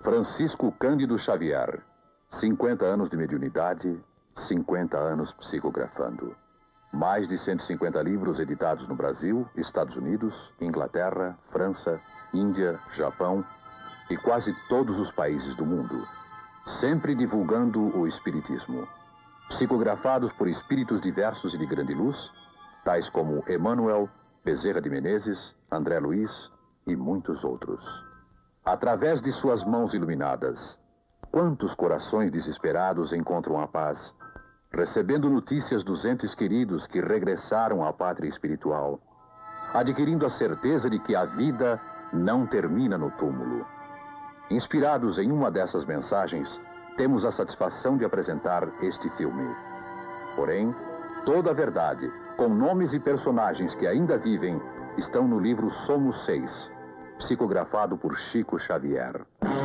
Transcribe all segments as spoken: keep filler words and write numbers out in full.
Francisco Cândido Xavier. cinquenta anos de mediunidade, cinquenta anos psicografando. Mais de cento e cinquenta livros editados no Brasil, Estados Unidos, Inglaterra, França, Índia, Japão e quase todos os países do mundo. Sempre divulgando o espiritismo. Psicografados por espíritos diversos e de grande luz, tais como Emmanuel, Bezerra de Menezes, André Luiz e muitos outros. Através de suas mãos iluminadas, quantos corações desesperados encontram a paz, recebendo notícias dos entes queridos que regressaram à pátria espiritual, adquirindo a certeza de que a vida não termina no túmulo. Inspirados em uma dessas mensagens, temos a satisfação de apresentar este filme. Porém, toda a verdade, com nomes e personagens que ainda vivem, estão no livro Somos Seis, psicografado por Chico Xavier.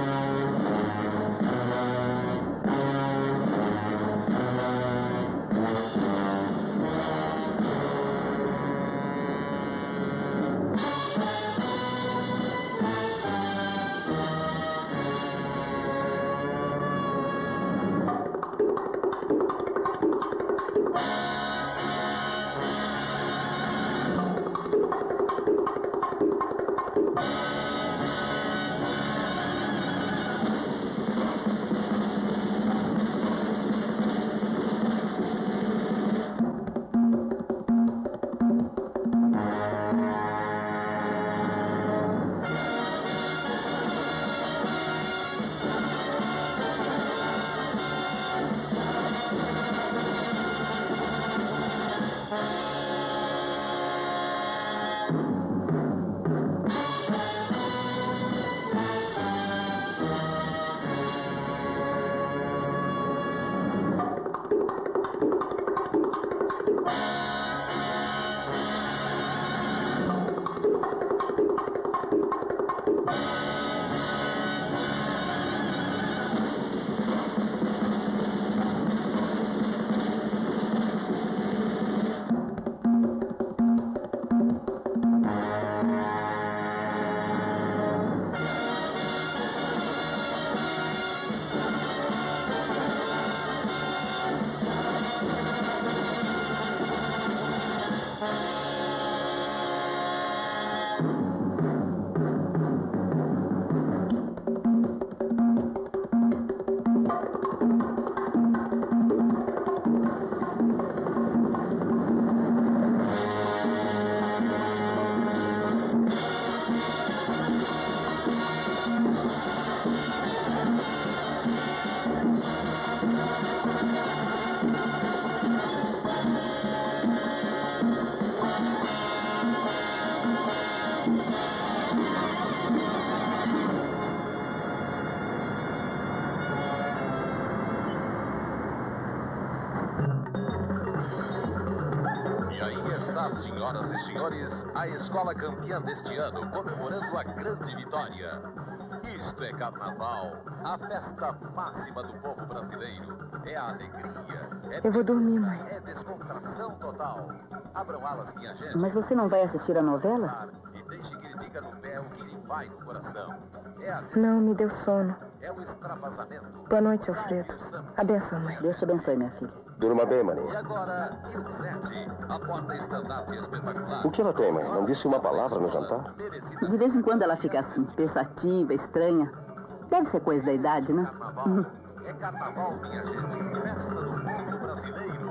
Senhoras e senhores, a escola campeã deste ano, comemorando a grande vitória. Isto é carnaval, a festa máxima do povo brasileiro. É a alegria. É Eu vou dormir, mãe. É descontração total. Abram alas, minha gente. Mas você não vai assistir a novela? E deixe que lhe diga no pé o que lhe vai no coração. É a... Não, me deu sono. É o extravasamento. Boa noite, Alfredo. Abençoe, mãe. Deus te abençoe, minha filha. Durma bem, E maninha. agora, Rio sete, a porta estandarte espetacular. O que ela tem, mãe? Não disse uma palavra no jantar? De vez em quando ela fica assim, pensativa, estranha. Deve ser coisa da idade, né? Carnaval. É carnaval, minha gente. Festa do mundo brasileiro.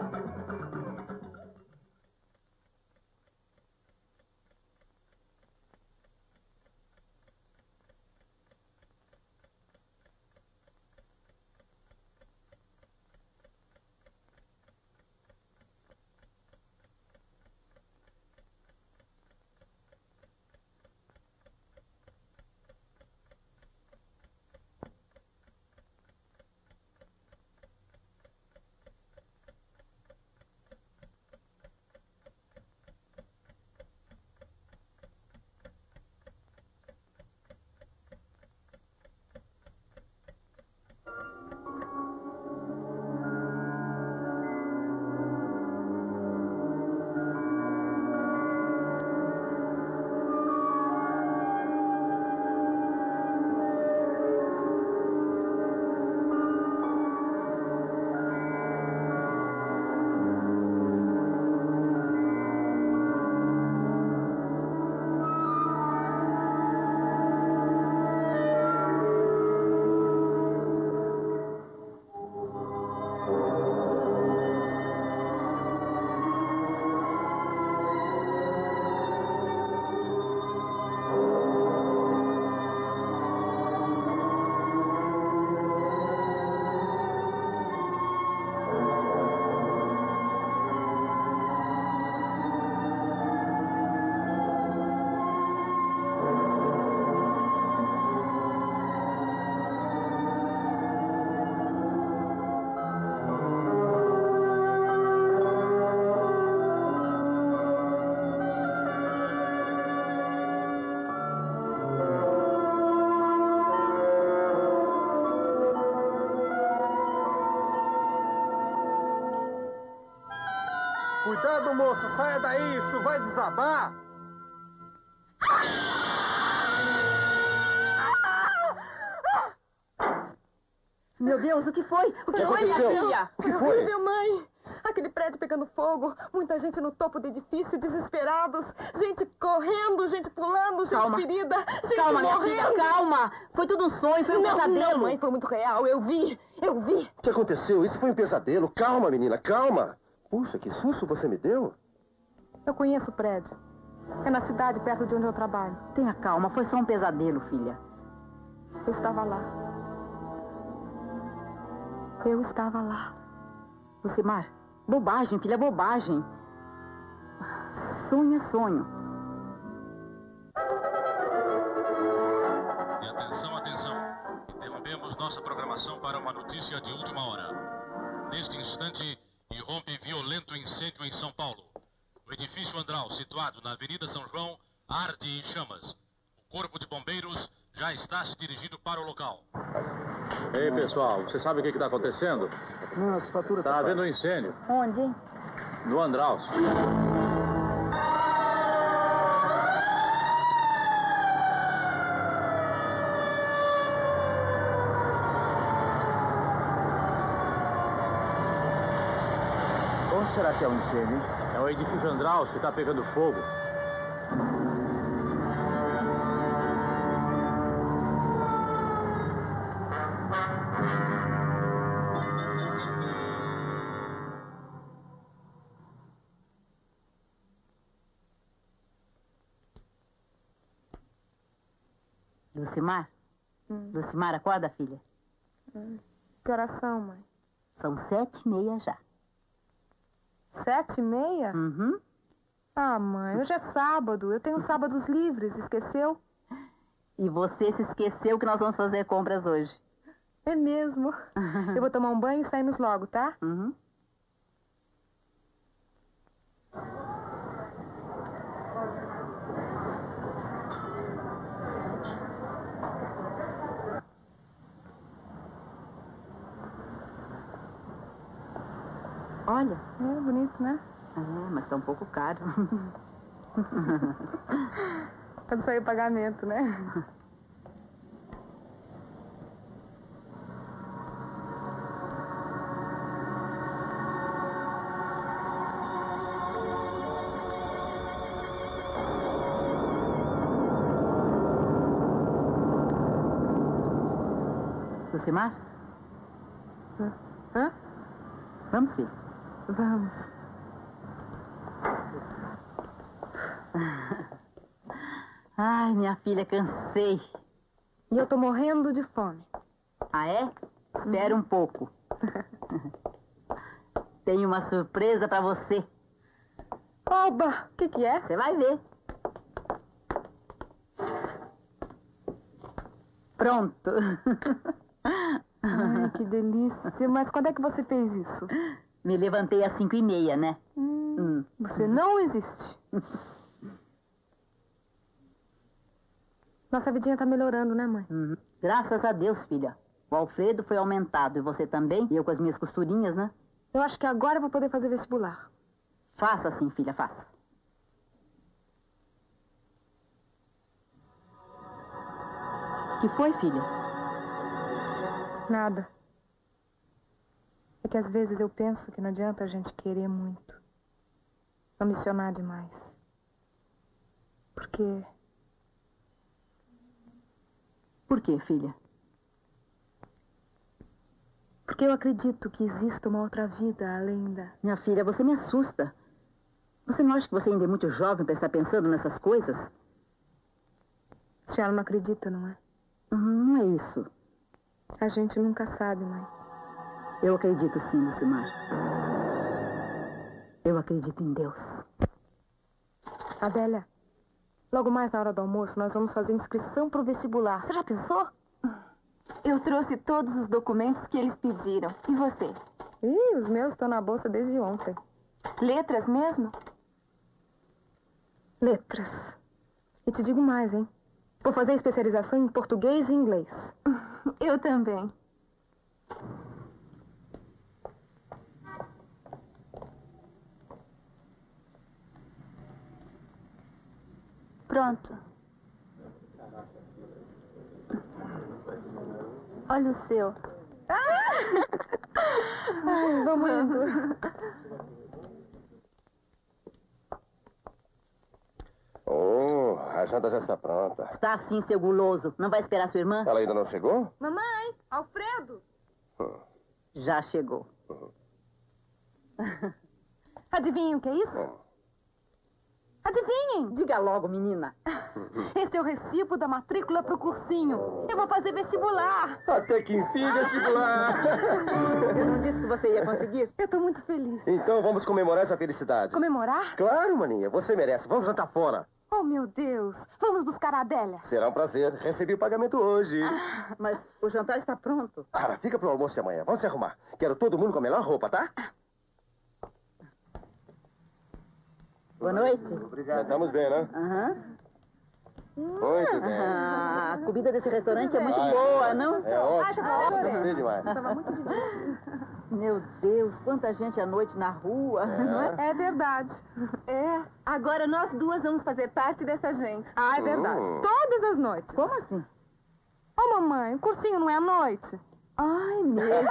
cuidado, moça. Saia daí, isso vai desabar. Meu Deus, o que foi? O que, que foi, minha aconteceu? filha? O que foi? Meu mãe, aquele prédio pegando fogo, muita gente no topo do edifício, desesperados, gente correndo, gente pulando, gente Calma. ferida, gente Calma, minha morrendo. filha, calma. Foi tudo um sonho, foi um não, pesadelo. não, mãe, foi muito real, eu vi, eu vi. O que aconteceu? Isso foi um pesadelo. Calma, menina, calma. Puxa, que susto você me deu. Eu conheço o prédio. É na cidade, perto de onde eu trabalho. Tenha calma, foi só um pesadelo, filha. Eu estava lá. Eu estava lá. Lucimar, bobagem, filha, bobagem. Sonho é sonho. E atenção, atenção. Interrompemos nossa programação para uma notícia de última hora. Neste instante, irrompe violento incêndio em São Paulo. O edifício Andral, situado na Avenida São João, arde em chamas. O Corpo de Bombeiros já está se dirigindo para o local. Ei, pessoal, você sabe o que está acontecendo? Nossa, fatura Está havendo um incêndio Onde? no Andraus. Onde será que é o incêndio, hein? É o edifício Andraus que está pegando fogo. Lucimar? Hum. Lucimar, acorda, filha. Hum. Que horas são, mãe? São sete e meia já. Sete e meia? Uhum. Ah, mãe, hoje é sábado. Eu tenho sábados livres, esqueceu? E você se esqueceu que nós vamos fazer compras hoje. É mesmo. Eu vou tomar um banho e saímos logo, tá? Uhum. Olha. É bonito, né? É, mas tá um pouco caro. Quando sair o pagamento, né? Lucimar? Hã? Vamos, filho. Vamos. Ai, minha filha, cansei. E eu tô morrendo de fome. Ah, é? Espera um pouco. Tenho uma surpresa pra você. Oba! O que que é? Você vai ver. Pronto. Ai, que delícia. Mas quando é que você fez isso? Me levantei às cinco e meia, né? Hum, Hum. Você não existe. Nossa vidinha tá melhorando, né, mãe? Uhum. Graças a Deus, filha. O Alfredo foi aumentado e você também. E eu com as minhas costurinhas, né? Eu acho que agora eu vou poder fazer vestibular. Faça assim, filha, faça. Que foi, filha? Nada. É que às vezes eu penso que não adianta a gente querer muito. Ambicionar demais. Porque... Por quê, filha? Porque eu acredito que exista uma outra vida além da... Minha filha, você me assusta. Você não acha que você ainda é muito jovem para estar pensando nessas coisas? A senhora não acredita, não é? Uhum, não é isso. A gente nunca sabe, mãe. Eu acredito sim, Lucimar. Eu acredito em Deus. Adélia, logo mais na hora do almoço nós vamos fazer inscrição pro vestibular. Você já pensou? Eu trouxe todos os documentos que eles pediram. E você? Ih, os meus estão na bolsa desde ontem. Letras mesmo? Letras. E te digo mais, hein? Vou fazer especialização em português e inglês. Eu também. Pronto. Olha o seu. Ai, vamos indo. Oh, a janta já está pronta. Está sim, seu guloso. Não vai esperar sua irmã? Ela ainda não chegou? Mamãe, Alfredo. Hum. Já chegou. Adivinhem o que é isso? Hum. Adivinhem. Diga logo, menina. Esse é o recibo da matrícula pro cursinho. Eu vou fazer vestibular. Até que enfim, vestibular. Eu não disse que você ia conseguir? Eu tô muito feliz. Então vamos comemorar essa felicidade. Comemorar? Claro, maninha. Você merece. Vamos jantar fora. Oh, meu Deus. Vamos buscar a Adélia. Será um prazer. Recebi o pagamento hoje. Ah, mas o jantar está pronto. Cara, fica pro almoço de amanhã. Vamos se arrumar. Quero todo mundo com a melhor roupa, tá? Boa noite. Obrigado. Estamos bem, né? Aham. Muito bem. Ah, a comida desse restaurante é muito Ah, boa, é, não? É ótimo. Ah, tá bom. Gostei demais. Tava muito divertido. Meu Deus, quanta gente à noite na rua, não é? É verdade. É. Agora nós duas vamos fazer parte dessa gente. Ah, é verdade. Hum. Todas as noites. Como assim? Ô, mamãe, o cursinho não é à noite? Ai, mesmo.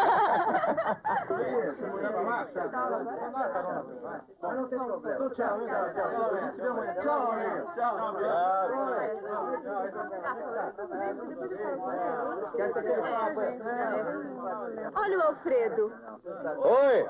Olha o Alfredo. Oi!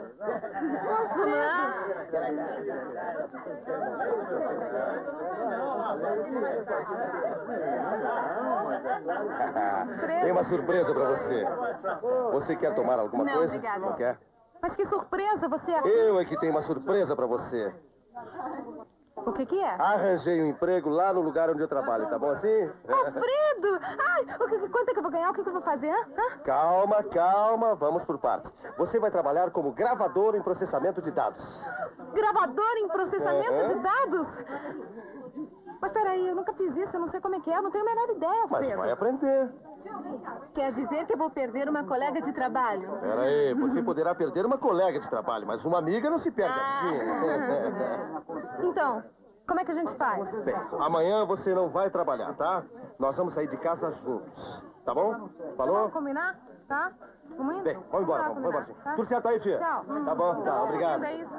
Tem uma surpresa pra você. Você quer tomar alguma Não, coisa? obrigada. Não quer? Mas que surpresa, você... Eu é que tenho uma surpresa pra você. O que que é? Arranjei um emprego lá no lugar onde eu trabalho, tá bom assim? Alfredo! Ai, o que, quanto é que eu vou ganhar? O que, que eu vou fazer? Hã? Calma, calma, vamos por partes. Você vai trabalhar como gravador em processamento de dados. Gravador em processamento Uhum. de dados? Mas peraí, eu nunca fiz isso, eu não sei como é que é, eu não tenho a menor ideia, Mas Alfredo. vai aprender. Quer dizer que eu vou perder uma colega de trabalho? Peraí, você poderá perder uma colega de trabalho, mas uma amiga não se perde assim. Então, como é que a gente faz? Bem, amanhã você não vai trabalhar, tá? Nós vamos sair de casa juntos, tá bom? Falou? Vamos combinar? Tá? Vamos indo? Bem, vamos embora, Tá, vamos, vamos embora. combinado, tá? Tudo certo aí, tia? Tchau. Tá bom, tá, obrigado. É isso.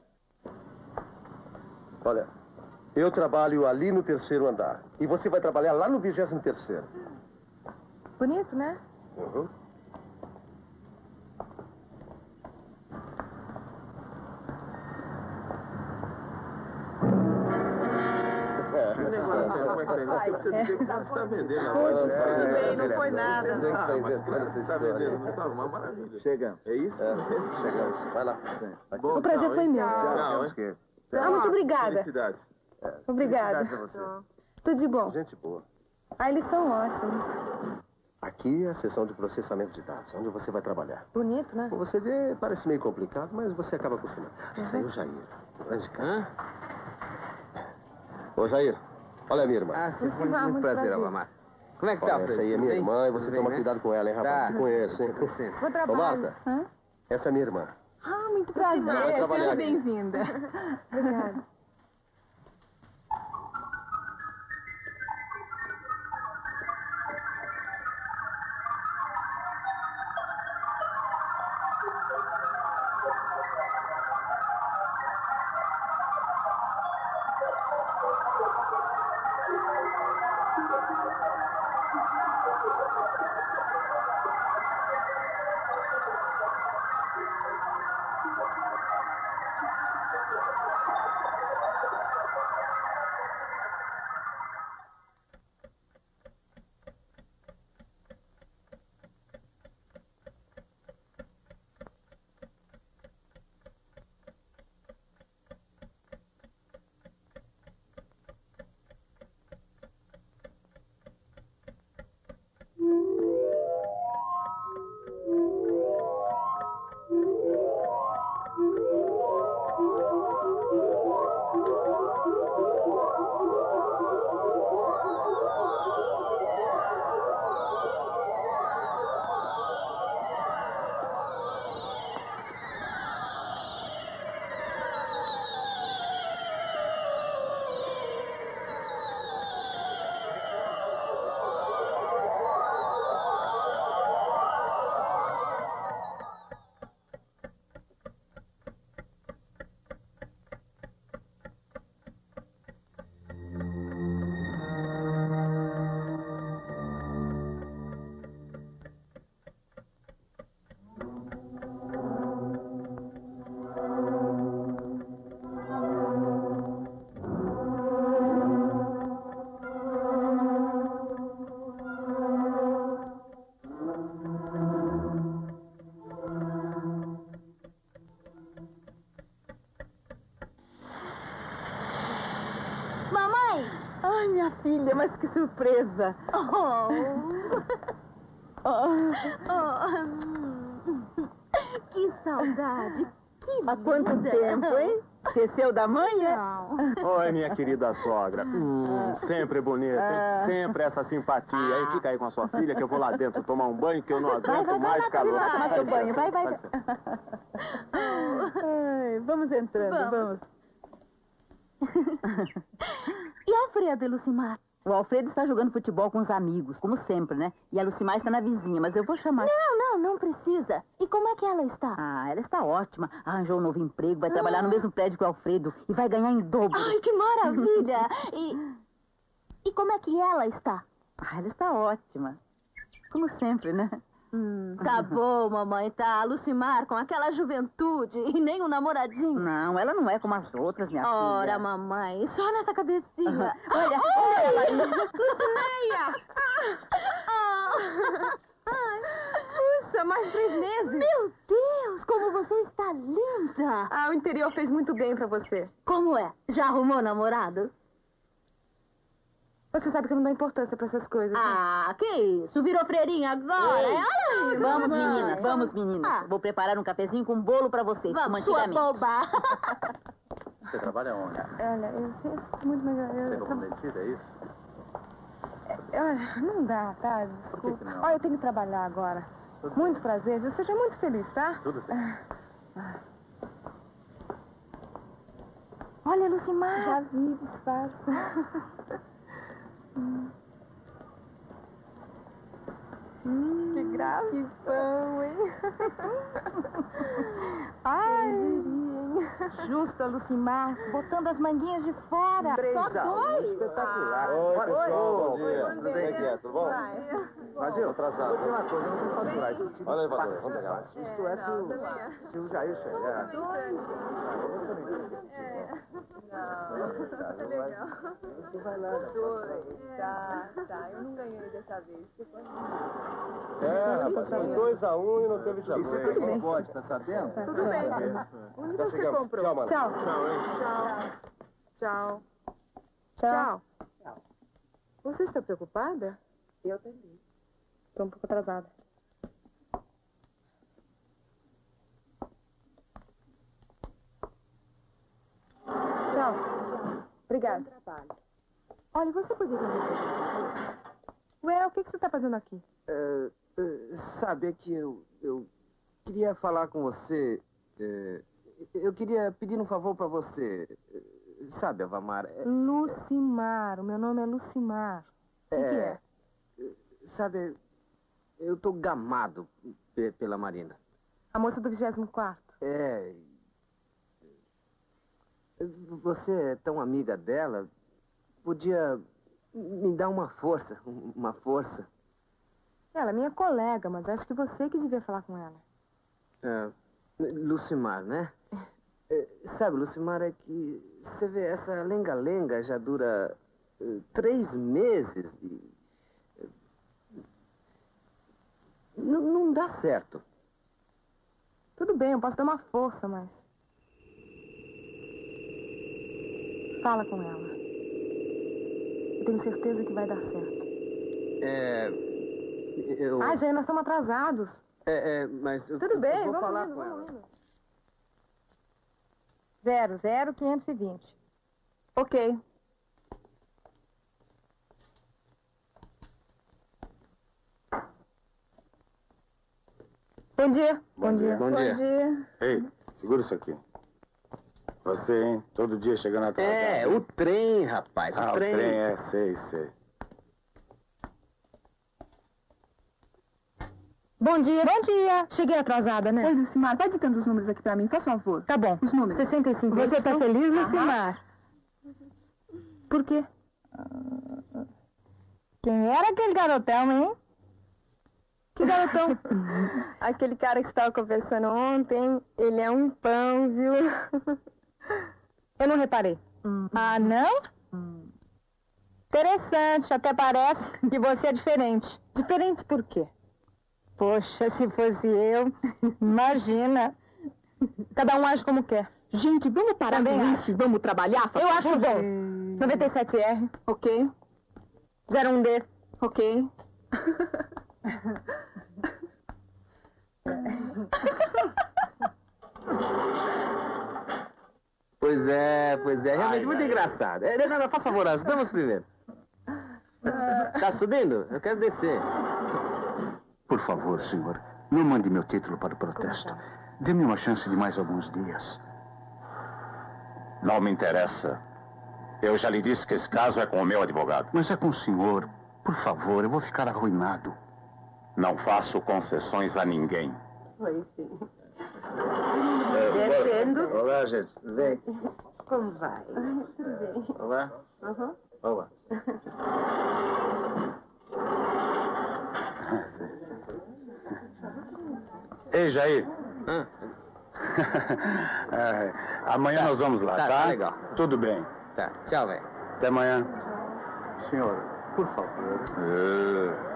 Olha, eu trabalho ali no terceiro andar. E você vai trabalhar lá no vigésimo terceiro. Bonito, né? Uhum. Você precisa dizer que você está vendendo agora. Tudo bem, não foi nada. Você que está inventando essa Está história. vendendo, não está? Uma maravilha. Chega. É isso? É, chegamos. Vai lá. Bom, O prazer tchau, foi hein? meu. Tchau, hein? que... Ah, muito obrigada. Felicidades. Obrigada. Felicidades a você. Tudo de bom. Gente boa. Ah, eles são ótimos. Aqui é a seção de processamento de dados, onde você vai trabalhar. Bonito, né? Você vê, parece meio complicado, mas você acaba acostumando. Esse aí é o Jair. Grande cara. Ô, Jair, olha a minha irmã. Ah, sim, Muito muito, muito prazer, prazer. Alvamar. Como é que tá, Olha, essa Alfredo? aí é Tudo minha bem? irmã e você Tudo toma bem, né? cuidado com ela, hein, rapaz? Tá. Te conheço, hein? Com licença. Vou Ô, trabalhar. Marta, Hã? essa é minha irmã. Ah, muito prazer. Vai trabalhar Seja aqui. bem-vinda. Obrigada. minha filha, mas que surpresa. Oh. Oh. Oh. Que saudade. Que Há quanto linda. tempo, hein? Esqueceu da manhã? Não. Oi, minha querida sogra. Hum, sempre bonita, hein? Sempre essa simpatia. Aí fica aí com a sua filha que eu vou lá dentro tomar um banho que eu não aguento Vai, vai, vai mais lá, calor. vai lá tomar Dá seu licença, banho. Vai, vai. dá licença. Ai, vamos entrando, vamos. Vamos. E Alfredo e Lucimar? O Alfredo está jogando futebol com os amigos, como sempre, né? E a Lucimar está na vizinha, mas eu vou chamar. Não, não, não precisa. E como é que ela está? Ah, ela está ótima. Arranjou um novo emprego, vai trabalhar no mesmo prédio que o Alfredo e vai ganhar em dobro. Ai, que maravilha! E, e como é que ela está? Ah, ela está ótima. Como sempre, né? Hum, tá bom, mamãe, tá. Lucimar com aquela juventude e nem um namoradinho. Não, ela não é como as outras, minha Ora, filha. mamãe, só nessa cabecinha. Olha, olha ela aí. Lucileia! Puxa, mais três meses. Meu Deus, como você está linda! Ah, o interior fez muito bem pra você. Como é? Já arrumou namorado? Você sabe que eu não dou importância pra essas coisas. né? Ah, que isso? Virou freirinha agora? Ei, É? Olha aí, Vamos, mamãe. meninas, vamos, meninas. Ah. Vou preparar um cafezinho com bolo pra vocês, Vamos, como sua antigamente. boba. Você trabalha onde? Olha, eu sei eu sinto muito, mas eu... Você é eu comprometida, é isso? Olha, não dá, tá? Desculpa. que não? Olha, eu tenho que trabalhar agora. Muito prazer, viu? Seja muito feliz, tá? Tudo bem. Olha, Lucimar. Já vi, disfarça. hum. Hum, que graça. Que pão, hein? Ai, Justo, Lucimar, botando as manguinhas de fora. Só dois. Espetacular. Oi, pessoal. Bom dia. Bom Tudo bem, dia. tudo bom? Imagina, atrasado. Vou dizer uma coisa, eu não vou faturar esse tipo Olha aí, de Vador, passeio. vamos pegar lá. Isto é se o, se o Jair chegar. Tá legal. Você vai lá. Tá, tá. Eu não ganhei dessa vez. Que foi? É, rapaz, foi dois a um e não teve Isso jamais. tudo não pode, tá sabendo? Tudo bem. Onde Já você chegamos. comprou? Tchau, mano. Tchau. Tchau, hein? Tchau. Tchau. Tchau. Você está preocupada? Eu também. Estou um pouco atrasada. Tchau. Obrigada. Olha, você poderia me ajudar? Ué, o que, que você está fazendo aqui? É, é, sabe, é que eu, eu queria falar com você. é, eu queria pedir um favor pra você. é, Sabe, Avamar? é- Lucimar. O meu nome é Lucimar. O que, que é? Sabe, eu tô gamado pe- pela Marina. A moça do vigésimo quarto. É. Você é tão amiga dela, podia me dar uma força, uma força. Ela é minha colega, mas acho que você que devia falar com ela. É, Lucimar, né? É, sabe, Lucimar, é que você vê, essa lenga-lenga já dura eh, três meses e. eh, Não, não dá certo. Tudo bem, eu posso dar uma força, mas... Fala com ela. Eu tenho certeza que vai dar certo. É. Eu. Ah, Jair, nós estamos atrasados. É, é, mas. eu- Tudo bem, eu vou vamos falar indo, com vamos ela. indo. Zero, zero, quinhentos e vinte. Ok. Bom dia. Bom dia. Bom dia. Ei, segura isso aqui. Você, hein? Todo dia chegando atrasado. É, o trem, rapaz, Ah, o o trem. trem, é, sei, sei. Bom dia. Bom dia. Cheguei atrasada, né? Oi, Lucimar, vai ditando os números aqui pra mim, faz favor. Tá bom. Os números. sessenta e cinco. Você tá feliz, Lucimar? Por quê? Quem era aquele garotão, hein? Que garotão? Aquele cara que estava conversando ontem, ele é um pão, viu? Eu não reparei. Hum. Ah, não? Hum. Interessante, até parece que você é diferente. Diferente por quê? Poxa, se fosse eu, imagina. Cada um age como quer. Gente, vamos parar Também com acho. isso e vamos trabalhar? Eu acho bom. noventa e sete R. Ok. zero um D. Ok. Pois é, pois é. Realmente muito engraçado. É, não, não, faça favor, vamos primeiro. Tá subindo? Eu quero descer. Por favor, senhor, não mande meu título para o protesto. Dê-me uma chance de mais alguns dias. Não me interessa. Eu já lhe disse que esse caso é com o meu advogado. Mas é com o senhor. Por favor, eu vou ficar arruinado. Não faço concessões a ninguém. Foi sim. É, Descendo. Olá, gente. Vem. Como vai? Tudo bem. Olá. Uhum. Olá. Ei, Jair. Ah. É, amanhã Tá. nós vamos lá, Tá, tá? tá legal. Tudo bem. Tá, tchau, velho. Até amanhã. Senhor, por favor. Uh,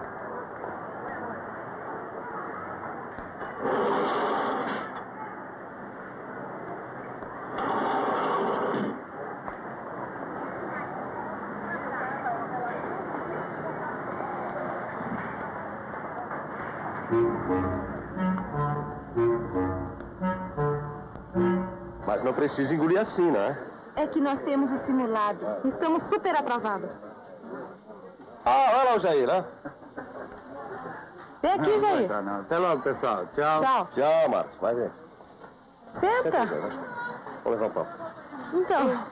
Mas não precisa engolir assim, não é? É que nós temos o simulado. Estamos super atrasados. Ah, olha lá o Jair, né? Vem aqui, Não, não vai Jair. dar, não. Até logo, pessoal. Tchau. Tchau. Tchau, Marcos. Vai ver. Senta. Vamos levar um papo. Então.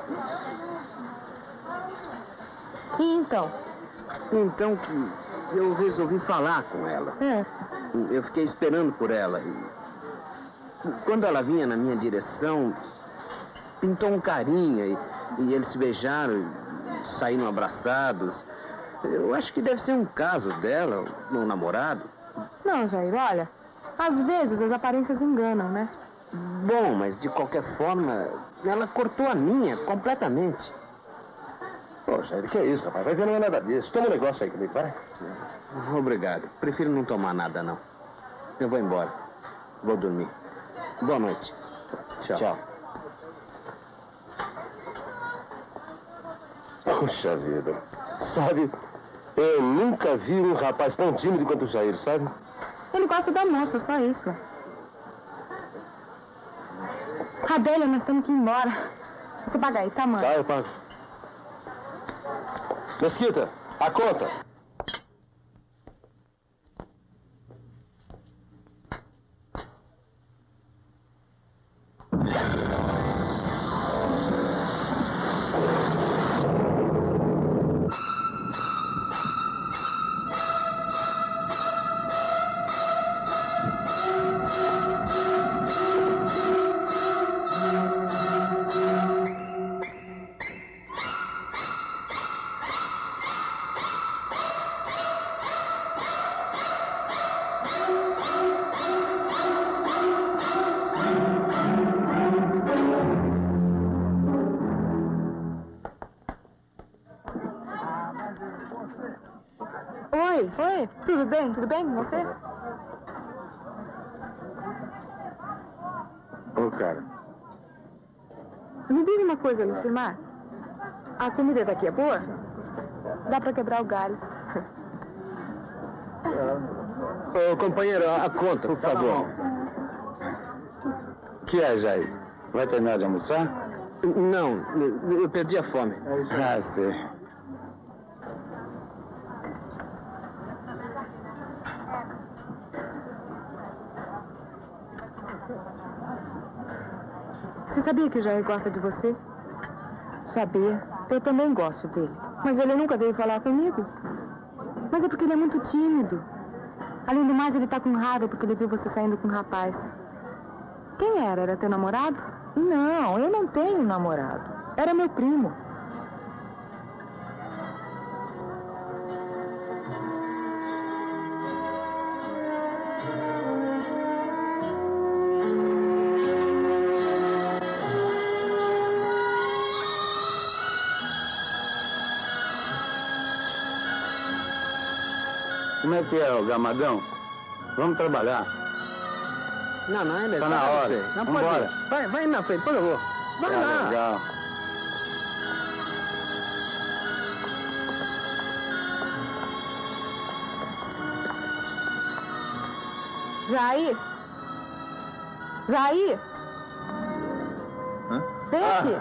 E então? Então que eu resolvi falar com ela. É. Eu fiquei esperando por ela. E quando ela vinha na minha direção, pintou um carinha e, e eles se beijaram e saíram abraçados. Eu acho que deve ser um caso dela, um namorado. Não, Jair, olha. Às vezes as aparências enganam, né? Bom, mas de qualquer forma, ela cortou a minha completamente. Pô, Jair, que é isso, rapaz? Vai ver, não é nada disso. Toma um negócio aí comigo, vai. Obrigado. Prefiro não tomar nada, não. Eu vou embora. Vou dormir. Boa noite. Tchau. Tchau. Puxa vida. Sabe, eu nunca vi um rapaz tão tímido quanto o Jair, sabe? Ele gosta da moça, só isso. Adélia, nós temos que ir embora. Você paga aí, tá, mãe? Tá, eu pago. Mesquita, a conta. Oi, oi. Tudo bem? Tudo bem com você? Ô, cara. Me diz uma coisa, Lucimar. A comida daqui é boa? Dá pra quebrar o galho. Ô, companheiro, a conta, por favor. O que é, Jair? Vai terminar de almoçar? Não, eu eu perdi a fome. Ah, sei. Você sabia que o Jair gosta de você? Sabia. Eu também gosto dele. Mas ele nunca veio falar comigo. Mas é porque ele é muito tímido. Além do mais, ele tá com raiva porque ele viu você saindo com um rapaz. Quem era? Era teu namorado? Não, eu não tenho namorado. Era meu primo. Como é que é, o Gamadão? Vamos trabalhar. Não, não, ele Tá na hora. Não Vambora. pode ir. Vai, vai na frente, por favor. Vai Tá lá. legal. Jair? Jair? Hã? Vem Ah. aqui.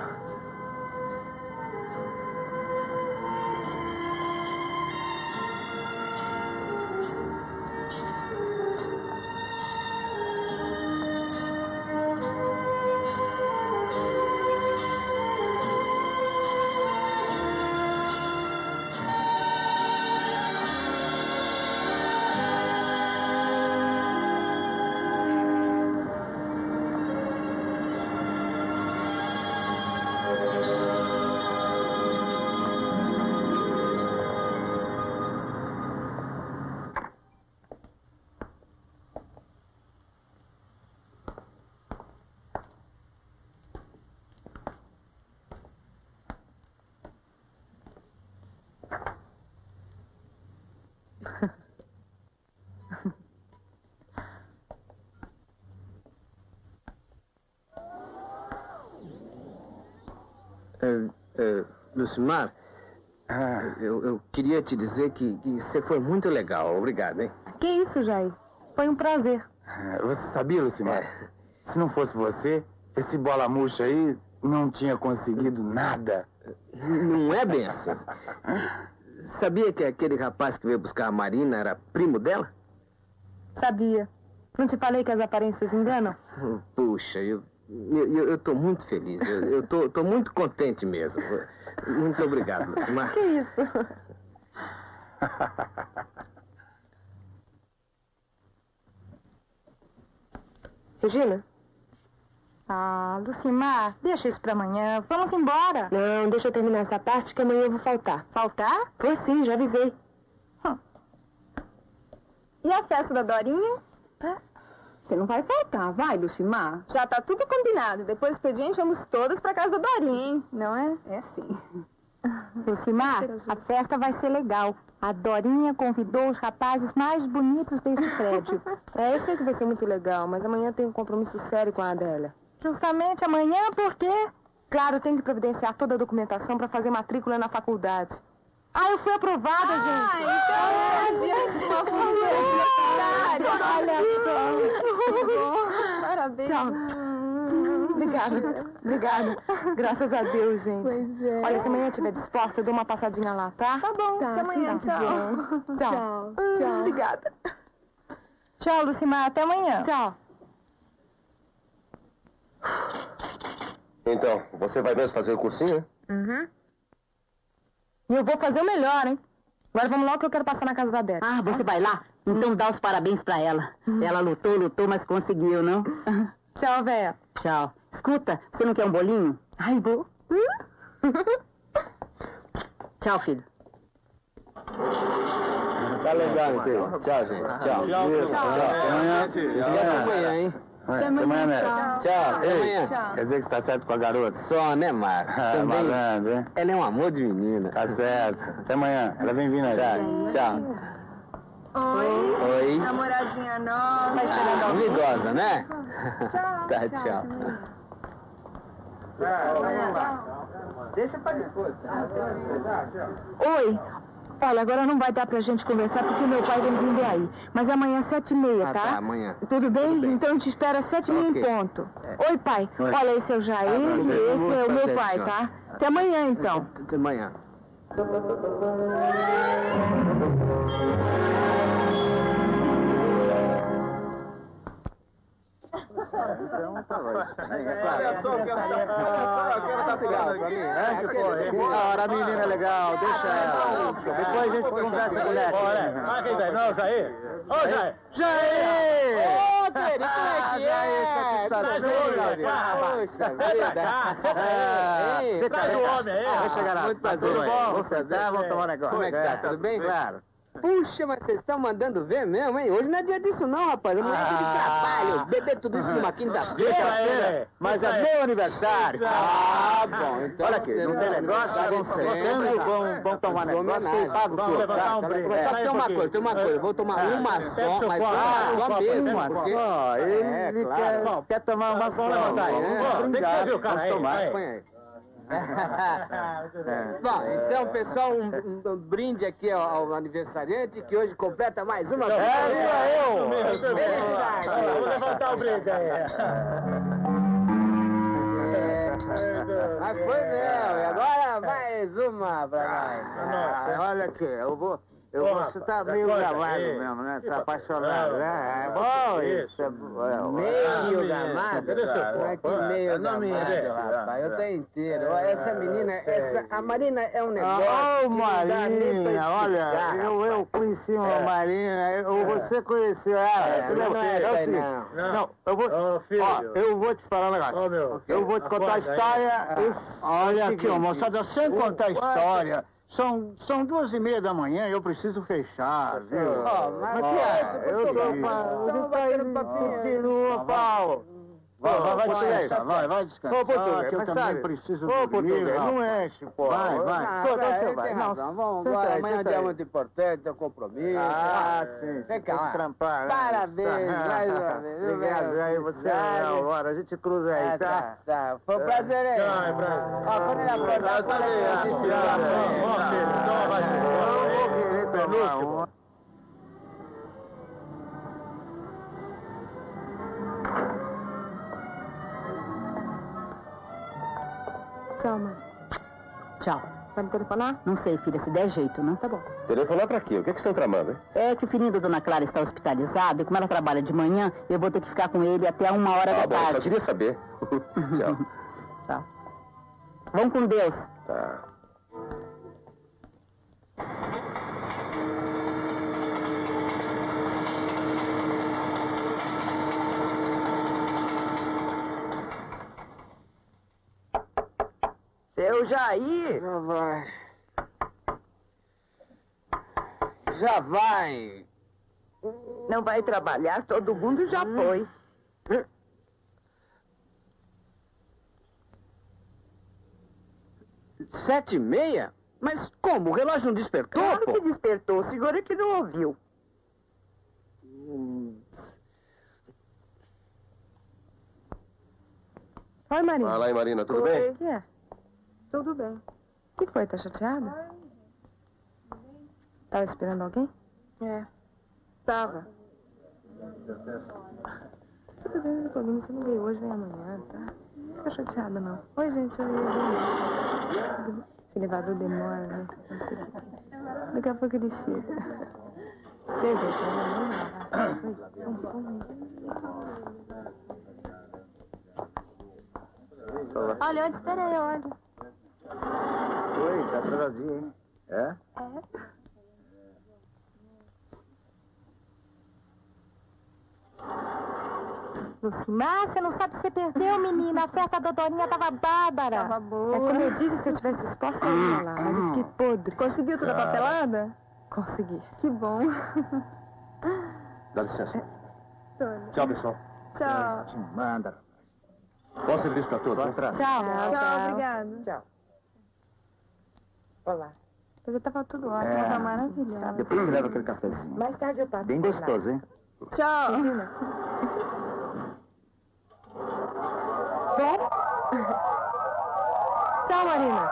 Uh, uh, Lucimar, Ah, eu, eu queria te dizer que, que você foi muito legal. Obrigado, hein? Que isso, Jair? Foi um prazer. você sabia, Lucimar? É. Se não fosse você, esse bola murcha aí não tinha conseguido nada. Não é bem assim. Sabia que aquele rapaz que veio buscar a Marina era primo dela? Sabia. Não te falei que as aparências enganam? Puxa, eu, eu, eu, eu tô muito feliz. Eu, eu tô, tô muito contente mesmo. Muito obrigado, Lucimar. Que isso? Regina? Ah, Lucimar, deixa isso pra amanhã. Vamos embora. Não, deixa eu terminar essa parte que amanhã eu vou faltar. Faltar? Pois sim, já avisei. Hum. E a festa da Dorinha? Você não vai faltar, vai, Lucimar? Já tá tudo combinado. Depois do expediente, vamos todas pra casa da Dorinha, hein? Não é? É sim. Lucimar, a festa vai ser legal. A Dorinha convidou os rapazes mais bonitos desse prédio. É, eu sei que vai ser muito legal, mas amanhã tem um compromisso sério com a Adélia. Justamente amanhã, por quê? Claro, tem que providenciar toda a documentação para fazer matrícula na faculdade. Ah, eu fui aprovada, ah, gente. Então, é, gente, uma Olha só. Parabéns. Tchau. Obrigada, obrigada. Graças a Deus, gente. Pois é. Olha, se amanhã estiver disposta, eu dou uma passadinha lá, tá? Tá bom, tá, até amanhã, tá. Tchau. Tchau. Tchau. Tchau. Obrigada. Tchau, Lucimar, até amanhã. Tchau. Então, você vai mesmo fazer o cursinho, hein? Uhum. E eu vou fazer o melhor, hein? Agora vamos logo que eu quero passar na casa da Débora. Ah, você vai lá? Então dá os parabéns pra ela. Ela lutou, lutou, mas conseguiu, não? Tchau, véia. Tchau. Escuta, você não quer um bolinho? Ai, vou. Tchau, filho. Tá legal, então. Tchau, gente. Tchau. Tchau. Tchau. Tchau. Até amanhã. Até amanhã, hein? Até amanhã, Neto. Tchau. Até Ei, amanhã. quer dizer que você tá certo com a garota? Só, né, Marcos? Ah, Também. malandro, hein? Ela é um amor de menina. Tá certo. Até amanhã. Ela vem vindo aí. Tchau. Oi. Oi. Namoradinha nova. Ah, amigosa, né? Tchau. Tá, tchau. Deixa pra depois. Oi. Olha, agora não vai dar pra gente conversar porque meu pai vem vindo aí. Mas amanhã às sete e meia, Ah, tá? tá, amanhã. Tudo bem? Tudo bem. Então eu te espero às sete e meia Ok. em ponto. É. Oi, pai. Oi. Olha, esse é o Jair Ah, e prazer. esse é o meu Prazer, pai, senhora. tá? Até amanhã, então. Até amanhã. Olha só o que ela tá falando aqui. Ora, a menina é legal, deixa ela. Depois a gente conversa com ela. Ah, quem tá? Não, Jair. Ô, Jair. Jair! Ô, Teri, como é que é? Poxa vida. Traz o homem aí. Deixa chegar lá. Muito prazer. Tudo bom? Muito prazer. Vamos tomar um negócio. Como é que tá? Tudo bem? Claro. Puxa, mas vocês estão mandando ver mesmo, hein? Hoje não é dia disso não, rapaz. Amanhã é dia de Ah. trabalho. Beber tudo isso numa quinta-feira. Quinta-feira, mas é meu aniversário. Ah, bom. Então, Olha aqui, não tem negócio, vamos sempre, vamos, vamos tomar negócio, eu pago Vamos tudo. levantar um tá? brinde. Mas só tem uma coisa, tem uma coisa. Vou tomar uma só, mas uma só mesmo. Uma porque- só, ele É, quer, claro. quer tomar uma só. levantar aí, né? Vamos Tem que brindar, fazer o cara vamos aí, tomar. vai. Põe aí. Bom, então, pessoal, um, um, um brinde aqui ao, ao aniversariante, que hoje completa mais uma... É, eu! Felicidade! Vamos levantar o brinde aí. Mas foi meu, e agora mais uma pra nós. Ah, olha aqui, eu vou... Eu vou, você tá meio gamado mesmo, né? Tá apaixonado, né? É bom isso. É bom. Meio gamado? Não é que meio gamado, rapaz. Eu tô inteiro. Essa menina, essa, a Marina é um negócio... Ô, Marina, olha, eu, eu conheci uma Marina, eu, você conheceu ela. Não é essa aí, não. Não, eu vou... Ó, eu vou te falar um negócio. Eu vou te contar a história... Olha aqui, ó, moçada, sem contar a história... São, são duas e meia da manhã e eu preciso fechar, viu? Oh, mas que é? Eu tô batendo papinho, pau. Vai, vai, vai descansar, vai, vai descansar. Ô, Português, que eu também sabe, preciso dormir. Ô, Português, não enche, pô. Vai, vai. Ah, pô, então você vai. Não, vamos embora. Amanhã é um dia muito importante, tem um compromisso. Ah, sim. Vem cá, trampar, né? Parabéns, mais uma vez. Obrigado, aí você é a hora. A gente cruza aí, tá? Tá, foi um prazer aí. Não, é prazer. Ó, quando ele acordar, quando ele acordar. Eu vou querer tomar uma. Tchau, mãe. Tchau. Vai me telefonar? Não sei, filha, se der jeito, não? Tá bom. Telefonar pra quê? O que, é que vocês estão tramando, hein? É que o filhinho da Dona Clara está hospitalizado e como ela trabalha de manhã, eu vou ter que ficar com ele até uma hora Ah, da bom, tarde. só queria saber. Tchau. Tchau. Vão com Deus. Tá. Seu Jair! Já vai. Já vai. Não vai trabalhar, todo mundo já foi. Sete e meia? Mas como? O relógio não despertou, Claro pô? que despertou, o senhor é que não ouviu. Oi, Marina. Fala aí, Marina, tudo Oi. bem? O que é? Tudo bem. O que foi? Tá chateada? Tava esperando alguém? É, tava. Tudo bem, não tem problema. Você não veio hoje, vem amanhã, tá? Não fica chateada, não. Oi, gente, eu ia. Esse elevador demora, né? Não sei o que. Daqui a pouco ele chega. Chega, chega. Olha, onde esperei, olha. Oi, tá atrasadinho, hein? É? É. Lucimar, você não sabe se você perdeu, menina. A festa da Dorinha tava bárbara. Tava boa. É como eu disse, se eu tivesse disposta, eu ia lá. Mas eu fiquei podre. Conseguiu toda a papelada? Consegui. Que bom. Dá licença. Tony. Tchau, pessoal. Tchau. Te manda. Bom serviço pra todos. Vai atrás. Tchau. Tchau, tchau. Obrigada. Tchau. Olá. Mas eu tava tudo ótimo, É. tava maravilhosa. Depois você leva aquele cafezinho. Mais tarde eu passo. Bem por lá. gostoso, hein? Tchau. Sério? Tchau, Marina.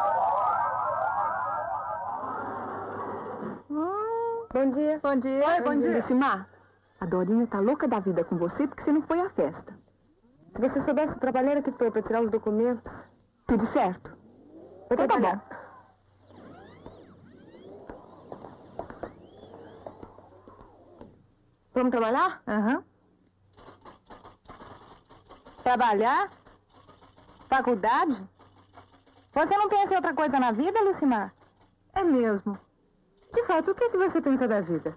Hum, bom dia. Bom dia. Oi, bom, bom dia. Lucimar, a Dorinha tá louca da vida com você porque você não foi à festa. Se você soubesse o trabalheiro que foi pra tirar os documentos, tudo certo. Então tá bom. Vamos trabalhar? Aham. Trabalhar? Faculdade? Você não pensa em outra coisa na vida, Lucimar? É mesmo. De fato, o que, é que você pensa da vida?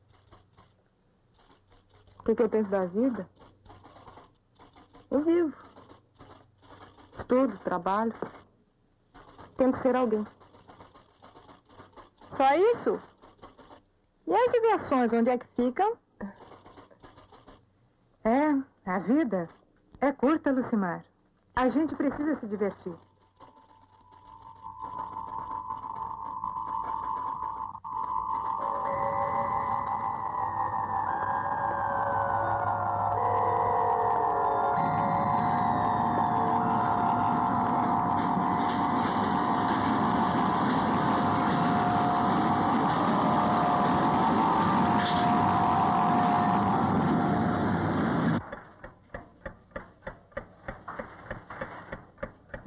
O que, que eu penso da vida? Eu vivo. Estudo, trabalho. Tento ser alguém. Só isso? E as diversões, onde é que ficam? É, a vida é curta, Lucimar. A gente precisa se divertir.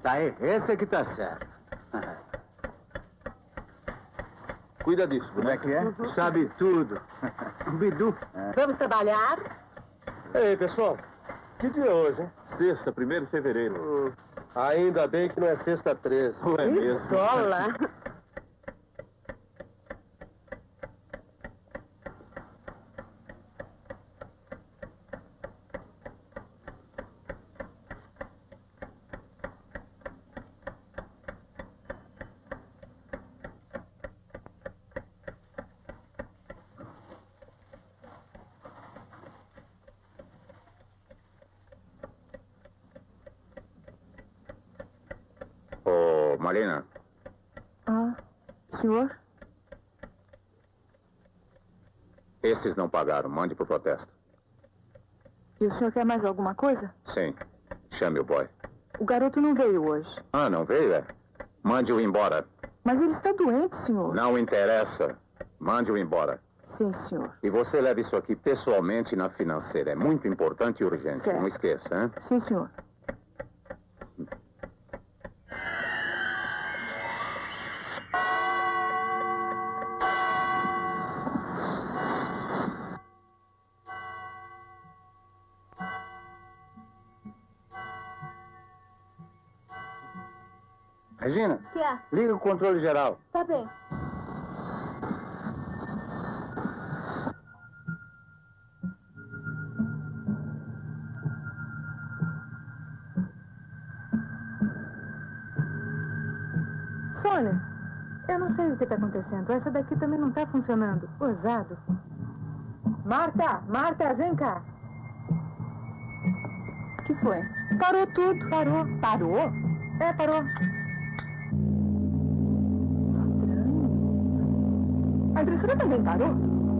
Tá aí, esse é que tá certo. Cuida disso, Como é que é? Sabe tudo. Bidu. Vamos trabalhar? Ei, pessoal, que dia é hoje, hein? Sexta, primeiro de fevereiro. Ainda bem que não é sexta treze. Não é mesmo? Sola. Ô, Marina, Ah, senhor? esses não pagaram. Mande pro protesto. E o senhor quer mais alguma coisa? Sim. Chame o boy. O garoto não veio hoje. Ah, não veio, é? Mande-o embora. Mas ele está doente, senhor. Não interessa. Mande-o embora. Sim, senhor. E você leva isso aqui pessoalmente na financeira. É muito importante e urgente. Certo. Não esqueça, hein? Sim, senhor. Regina, Que é? liga o controle geral. Tá bem. Sônia, eu não sei o que está acontecendo. Essa daqui também não está funcionando. Ousado. Marta, Marta, vem cá. O que foi? Parou tudo. Parou. Parou? É, parou. A impressora também parou?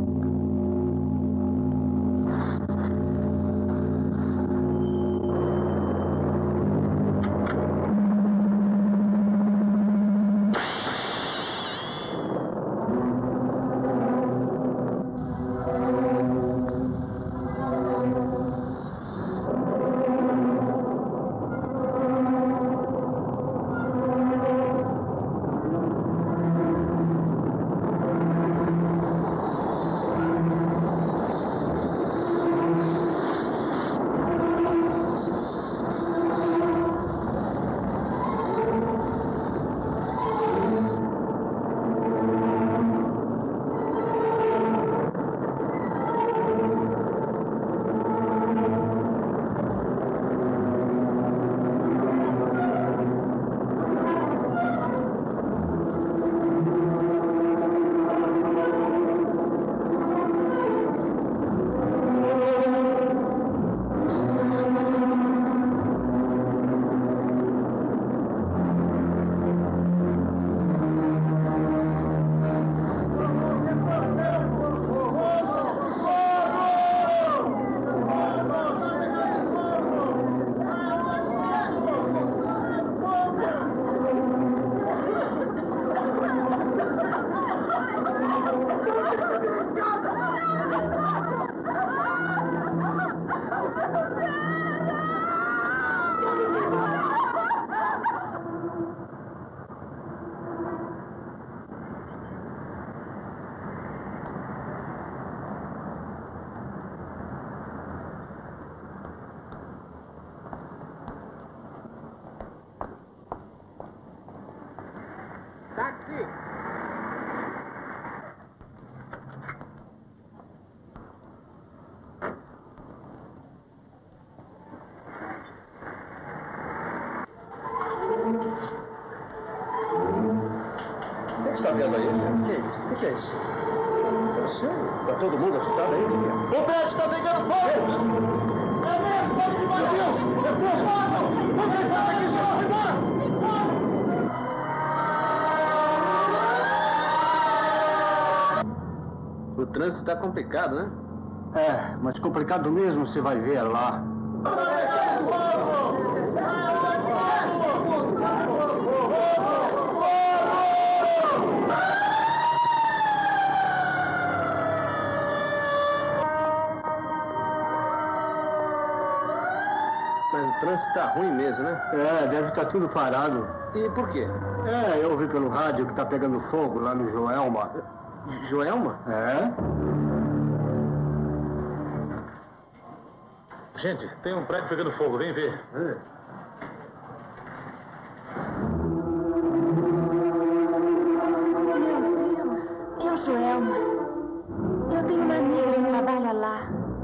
Táxi! O que está vendo aí? O que é isso? O que é isso? Eu sei. Está todo mundo assustado aí? O prédio está pegando fogo! É mesmo! Vamos embora! Meu Deus! É fogo! Vamos embora daqui, gente! Vamos embora! O trânsito está complicado, né? É, mas complicado mesmo você vai ver lá. Mas o trânsito tá ruim mesmo, né? É, deve estar tudo parado. E por quê? É, eu ouvi pelo rádio que tá pegando fogo lá no Joelma. Joelma? É? Gente, tem um prédio pegando fogo, vem ver. É. É o Joelma. Eu tenho uma amiga que trabalha lá.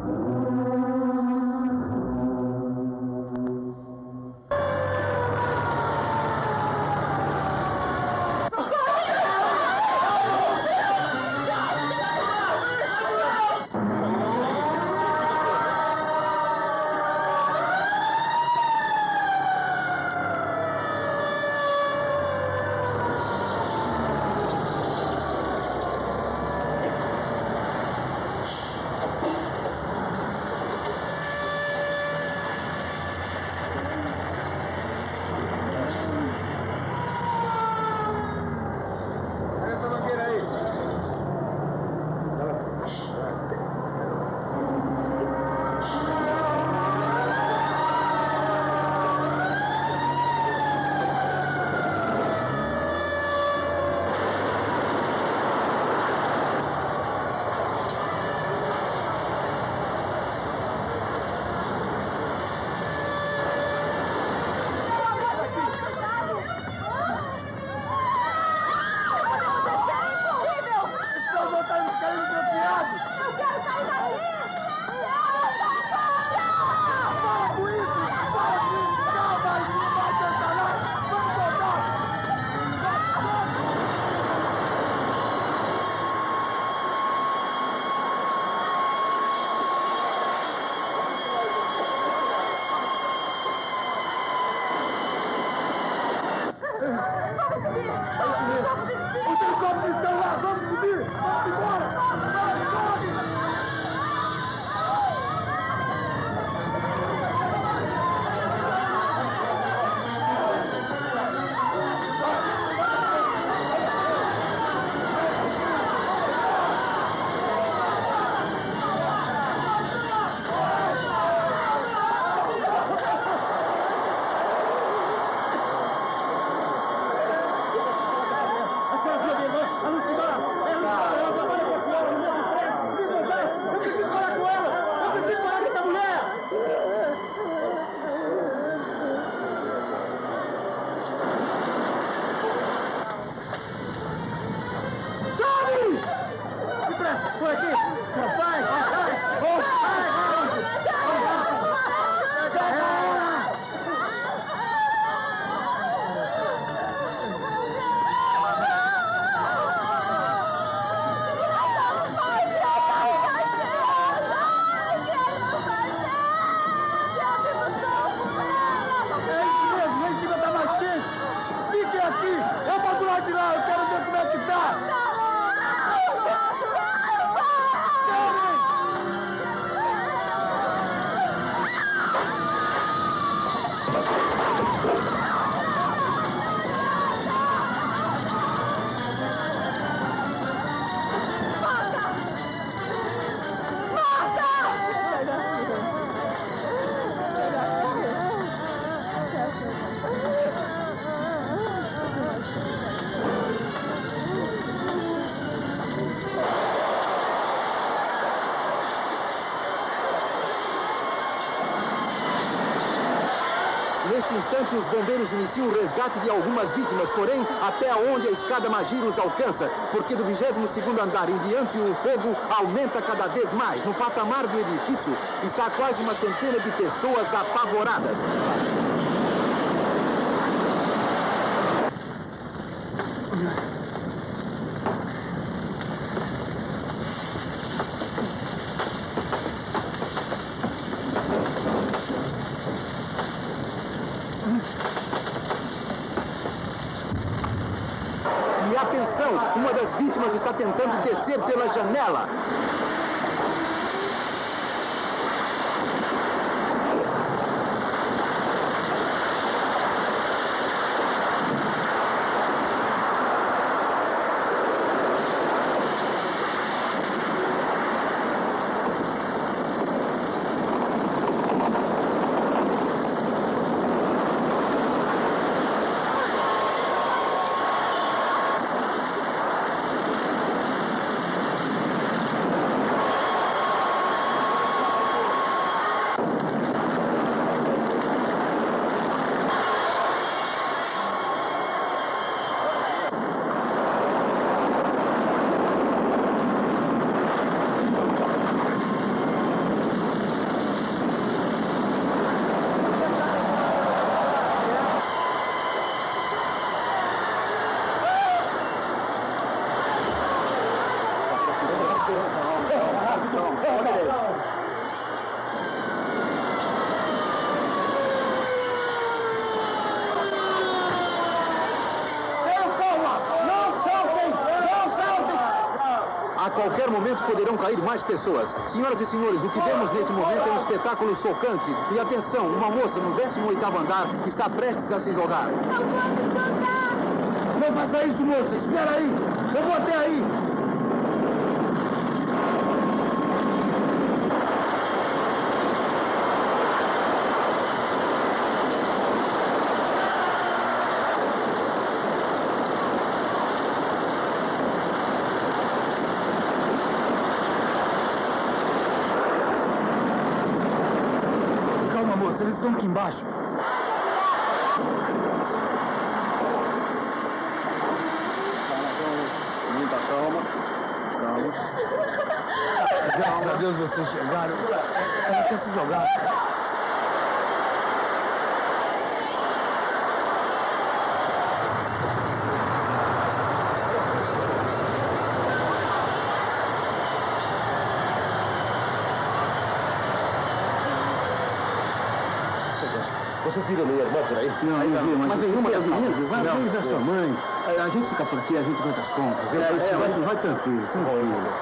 Neste instante, os bombeiros iniciam o resgate de algumas vítimas, porém, até onde a escada Magiro os alcança, porque do vigésimo segundo andar em diante o fogo aumenta cada vez mais. No patamar do edifício está quase uma centena de pessoas apavoradas. E atenção, uma das vítimas está tentando descer pela janela. A qualquer momento poderão cair mais pessoas. Senhoras e senhores, o que vemos neste momento é um espetáculo chocante. E atenção, uma moça no décimo oitavo andar está prestes a se jogar. Eu vou me jogar! Não faça isso, moça! Espera aí! Eu vou até aí! Eles estão aqui embaixo. Muita calma. Calma. Graças a Deus vocês chegaram. Ela quer se jogar. Vocês viram minha irmã por aí? Não, não, não vi, mas, mas nenhuma das meninas? Vai, vai a sua mãe. A gente fica por aqui, a gente aguenta as contas. É, é, vai, vai tranquilo, tranquilo.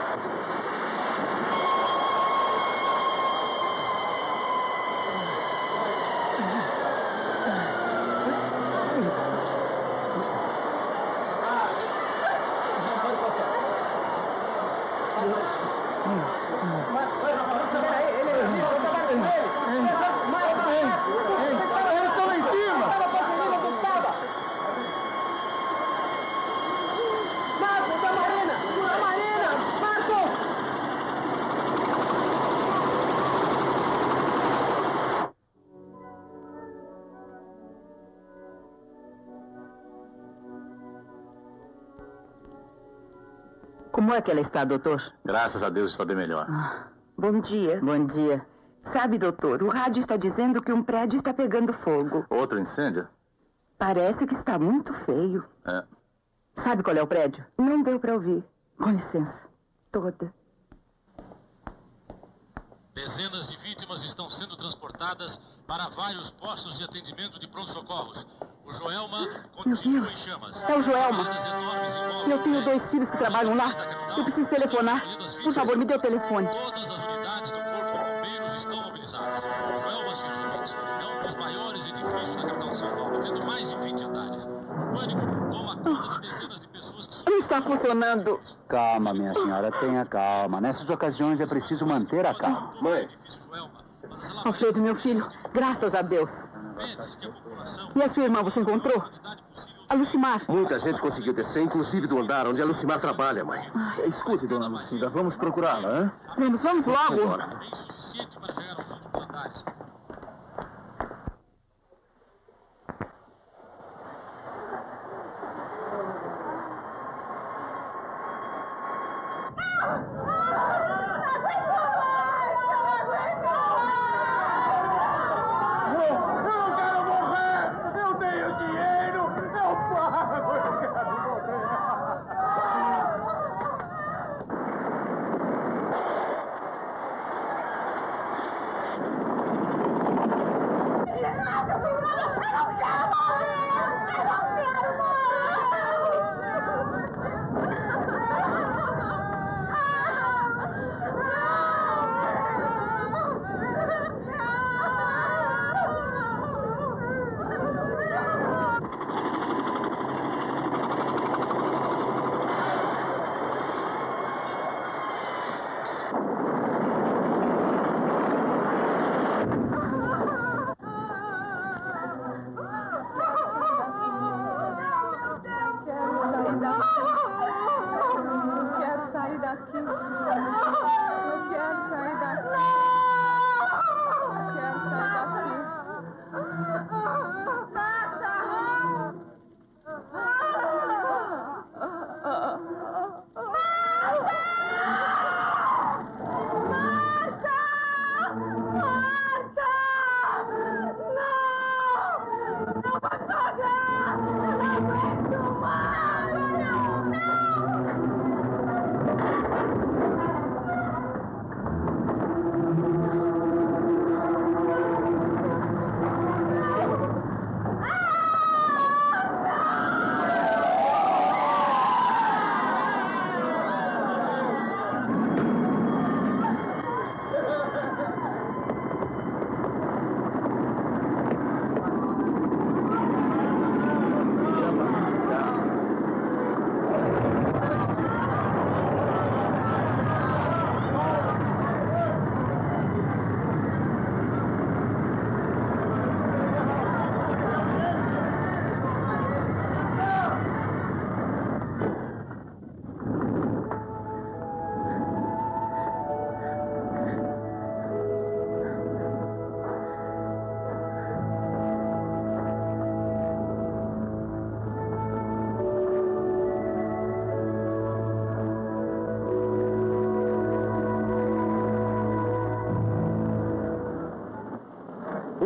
Como é que ela está, doutor? Graças a Deus está bem melhor. Ah, Bom dia. bom dia. Sabe, doutor, o rádio está dizendo que um prédio está pegando fogo. Outro incêndio? Parece que está muito feio. É. Sabe qual é o prédio? Não deu para ouvir. Com licença. Toda. Dezenas de vítimas estão sendo transportadas para vários postos de atendimento de pronto-socorros. O Joelma continua em chamas. É o Joelma. Eu tenho dois filhos que trabalham lá. Eu preciso telefonar. Por favor, me dê o telefone. Todas as unidades do Corpo de Bombeiros estão mobilizadas. O Joelma, senhores ouvintes, é um dos maiores edifícios da capital de São Paulo, tendo mais de vinte andares. O pânico toma conta de dezenas de pessoas que... Não está funcionando. Calma, minha senhora, tenha calma. Nessas ocasiões é preciso manter a calma. Mãe. Alfredo, meu filho, graças a Deus. E a sua irmã, você encontrou? A Lucimar. Muita gente conseguiu descer, inclusive do andar onde a Lucimar trabalha, mãe. Ai. Escute, dona Lucida, vamos procurá-la, hein? Vamos, vamos logo. Agora. É insuficiente para chegar aos últimos andares.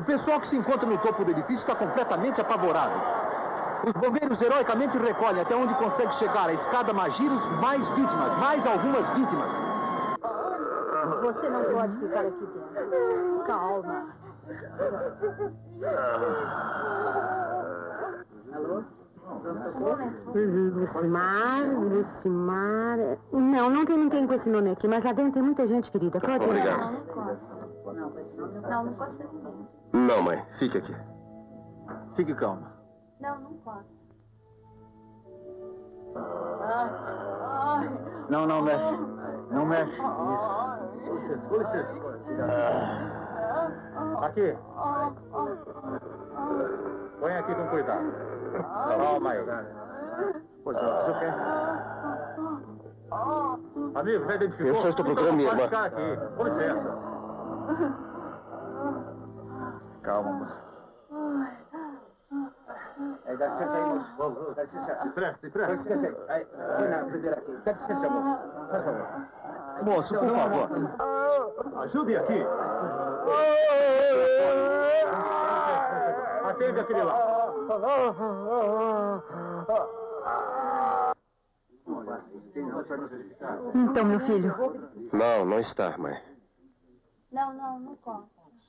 pessoal que se encontra no topo do edifício está completamente apavorado. Os bombeiros heroicamente recolhem até onde consegue chegar a escada Magiros, mais vítimas, mais algumas vítimas. Você não pode ficar aqui dentro. Calma. Alô? Lucimar, Lucimar... Não, não tem ninguém com esse nome aqui, mas lá dentro tem muita gente, querida. Pode ir. Obrigado. Não, não pode ser ninguém. Não, mãe. Fique aqui. Fique calma. Não, não pode. Não, não mexe. Não mexe. Isso. Com licença, com licença. Aqui. Põe aqui com cuidado. Calma aí. Pois é, você quer? Amigo, já identificou? Eu só estou procurando minha irmã. Pode ficar aqui. Com licença. Calma, moça. É, dá licença aí, moço. Vamos, dá licença. Presta, presta. Dá licença aí. Aí, aqui na primeira aqui. Dá licença, moço. Faz favor. Moço, por favor. Ajude aqui. Atende aquele lá. Então, meu filho. Não, não está, mãe. Não, não, não conta.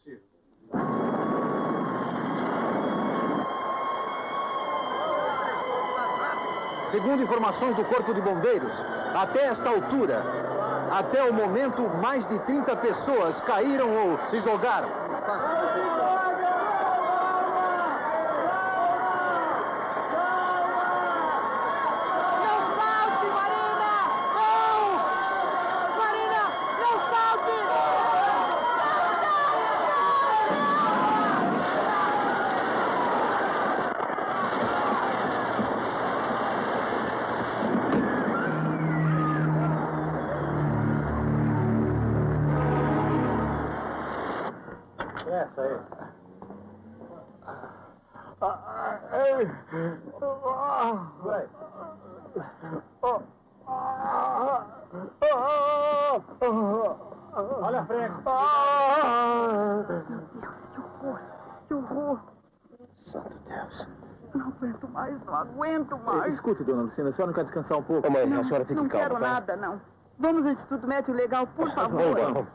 Segundo informações do Corpo de Bombeiros, até esta altura, até o momento, mais de trinta pessoas caíram ou se jogaram. Essa aí. Vai. Olha a frente. Que horror. Santo Deus. Não aguento mais, não aguento mais. Escute, dona Lucina, a senhora não quer descansar um pouco? Ô, mãe, Não, a senhora fique não calma, quero tá? nada, não. Vamos ao Instituto Médico Legal, por favor. Vamos, vamos.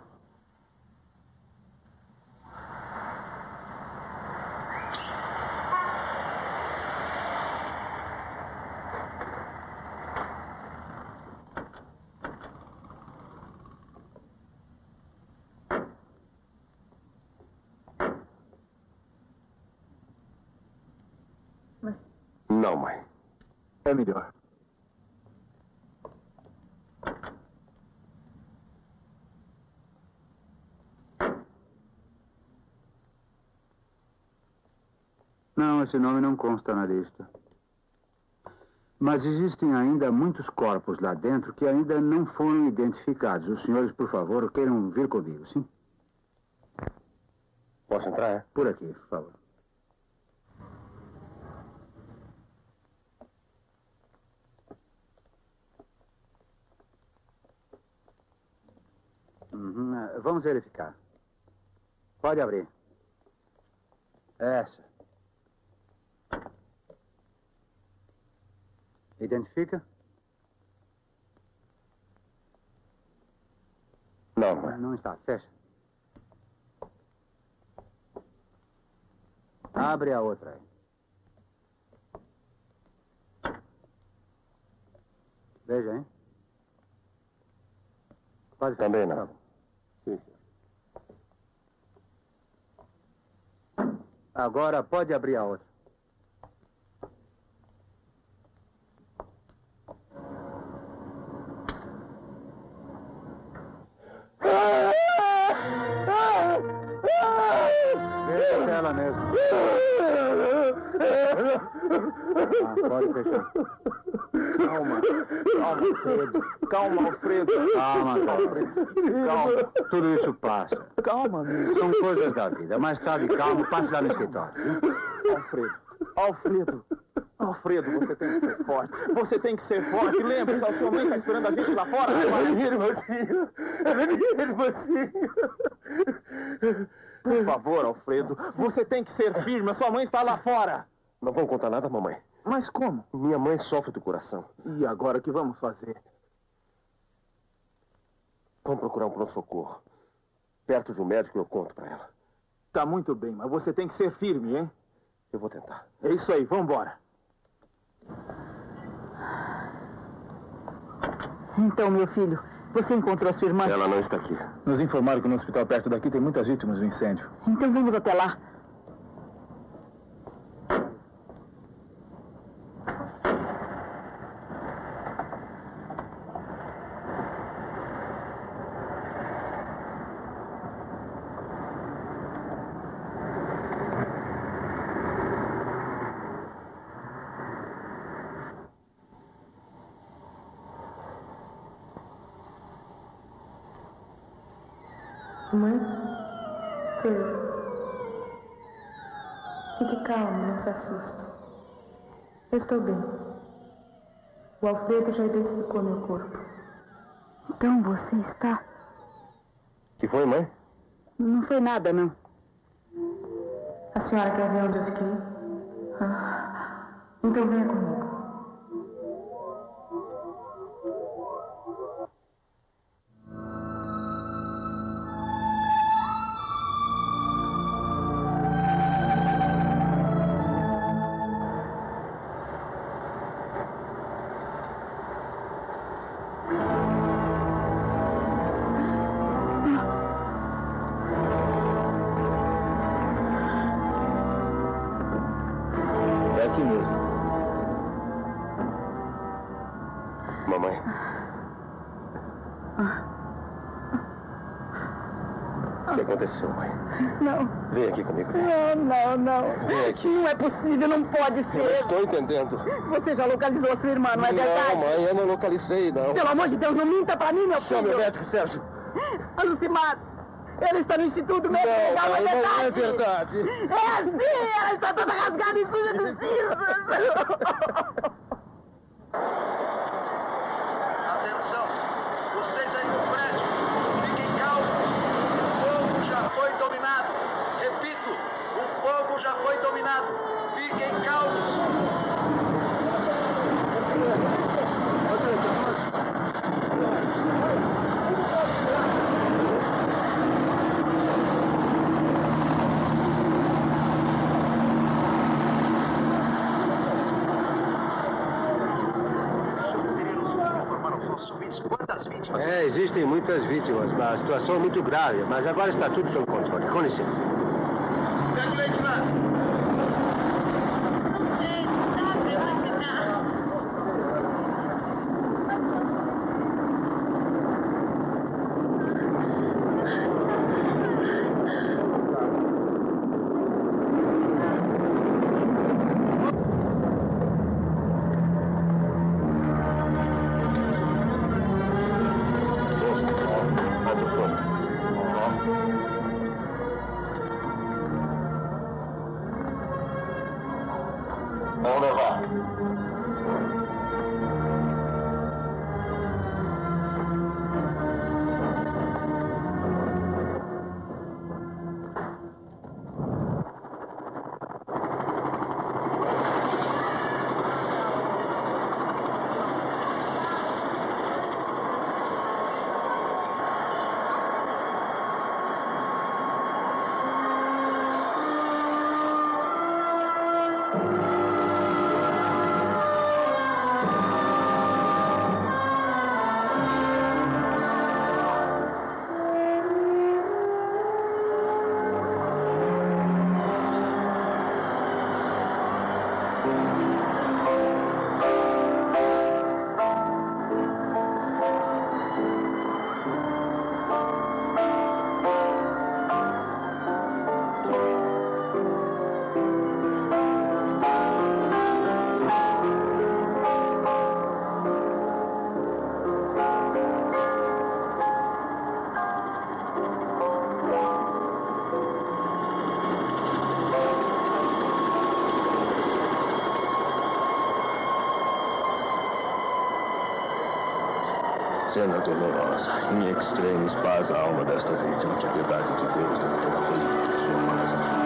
Não, mãe. É melhor. Não, esse nome não consta na lista. Mas existem ainda muitos corpos lá dentro que ainda não foram identificados. Os senhores, por favor, queiram vir comigo, sim? Posso entrar, é? Por aqui, por favor. Uhum. Vamos verificar. Pode abrir. Essa. Identifica? Não, mãe. Não está. Fecha. Abre a outra aí. Veja, hein? Pode fechar. Também não. Tá. Sim, senhor. Agora pode abrir a outra. Deixa ela mesmo. Ah, pode fechar. Calma. Calma, Alfredo. Calma, Alfredo. Calma, calma. Calma. Tudo isso passa. Calma, amigo. São coisas da vida. Mais tarde, calma, passe lá no escritório. Alfredo. Alfredo. Alfredo, você tem que ser forte. Você tem que ser forte. Lembra-se, a sua mãe está esperando a gente lá fora. É minha irmãzinha. É minha irmãzinha. Por favor, Alfredo, você tem que ser firme. A sua mãe está lá fora. Não vão contar nada, mamãe. Mas como? Minha mãe sofre do coração. E agora o que vamos fazer? Vamos procurar um pronto-socorro. Perto de um médico eu conto pra ela. Tá muito bem, mas você tem que ser firme, hein? Eu vou tentar. É isso aí, vamos embora. Então, meu filho, você encontrou a sua irmã? Ela não está aqui. Nos informaram que no hospital perto daqui tem muitas vítimas do incêndio. Então vamos até lá. Mãe? Sou eu. Fique calmo, não se assuste. Eu estou bem. O Alfredo já identificou meu corpo. Então você está... Que foi, mãe? Não foi nada, não. A senhora quer ver onde eu fiquei? Ah, então venha comigo. É aqui mesmo. Mamãe. O que aconteceu, mãe? Não. Vem aqui comigo. Vem. Não, não, não. Vem aqui. Não é possível, não pode ser. Eu estou entendendo. Você já localizou a sua irmã, não é verdade? Não, mãe, eu não localizei, não. Pelo amor de Deus, não minta pra mim, meu filho. Chame o médico, Sérgio. A Lucimar, ela está no Instituto Médico Não, Legal, mãe, é verdade? não é verdade. É sim, ela está toda rasgada e suja de cinzas. Atenção, vocês aí no prédio, fiquem calmos. O fogo já foi dominado. Repito, o fogo já foi dominado. Fiquem calmos. É, existem muitas vítimas. A situação é muito grave, mas agora está tudo sob controle. Com licença. Cena dolorosa. Em extremis, paz a alma desta vítima. Que a piedade de Deus deve ter acolhido sua mais amada.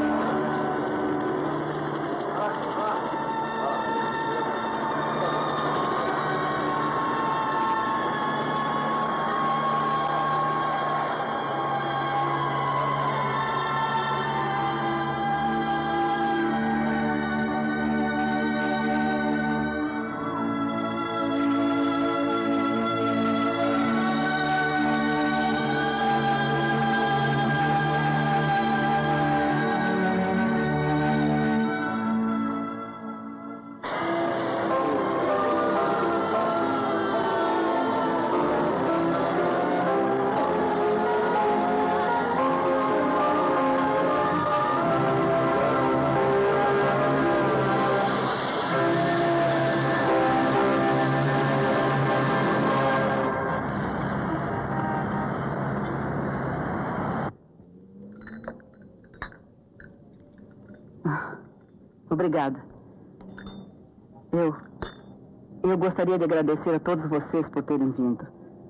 Obrigada. Eu... Eu gostaria de agradecer a todos vocês por terem vindo.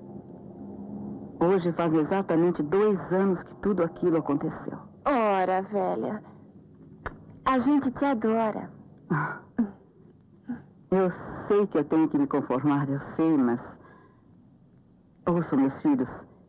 Hoje faz exatamente dois anos que tudo aquilo aconteceu. Ora, velha. A gente te adora. Eu sei que eu tenho que me conformar, eu sei, mas... Ouçam, meus filhos.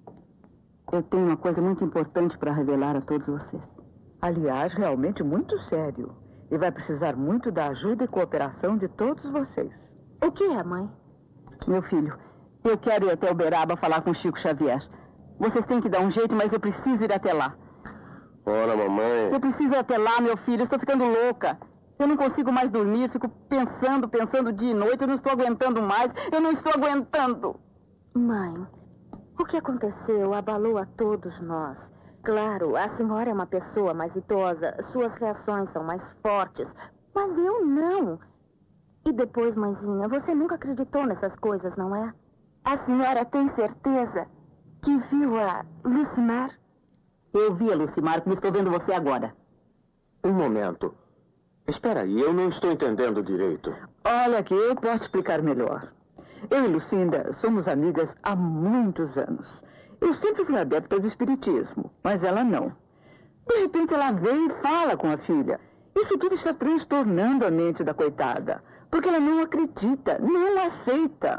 Eu tenho uma coisa muito importante para revelar a todos vocês. Aliás, realmente muito sério. E vai precisar muito da ajuda e cooperação de todos vocês. O que é, mãe? Meu filho, eu quero ir até Uberaba falar com Chico Xavier. Vocês têm que dar um jeito, mas eu preciso ir até lá. Ora, mamãe... Eu preciso ir até lá, meu filho. Eu estou ficando louca. Eu não consigo mais dormir. Fico pensando, pensando dia e noite. Eu não estou aguentando mais. Eu não estou aguentando. Mãe, o que aconteceu abalou a todos nós. Claro, a senhora é uma pessoa mais idosa, suas reações são mais fortes, mas eu não. E depois, mãezinha, você nunca acreditou nessas coisas, não é? A senhora tem certeza que viu a Lucimar? Eu vi a Lucimar, como estou vendo você agora. Um momento. Espera aí, eu não estou entendendo direito. Olha aqui, eu posso explicar melhor. Eu e Lucinda somos amigas há muitos anos. Eu sempre fui adepta do espiritismo, mas ela não. De repente ela vem e fala com a filha. Isso tudo está transtornando a mente da coitada, porque ela não acredita, não aceita.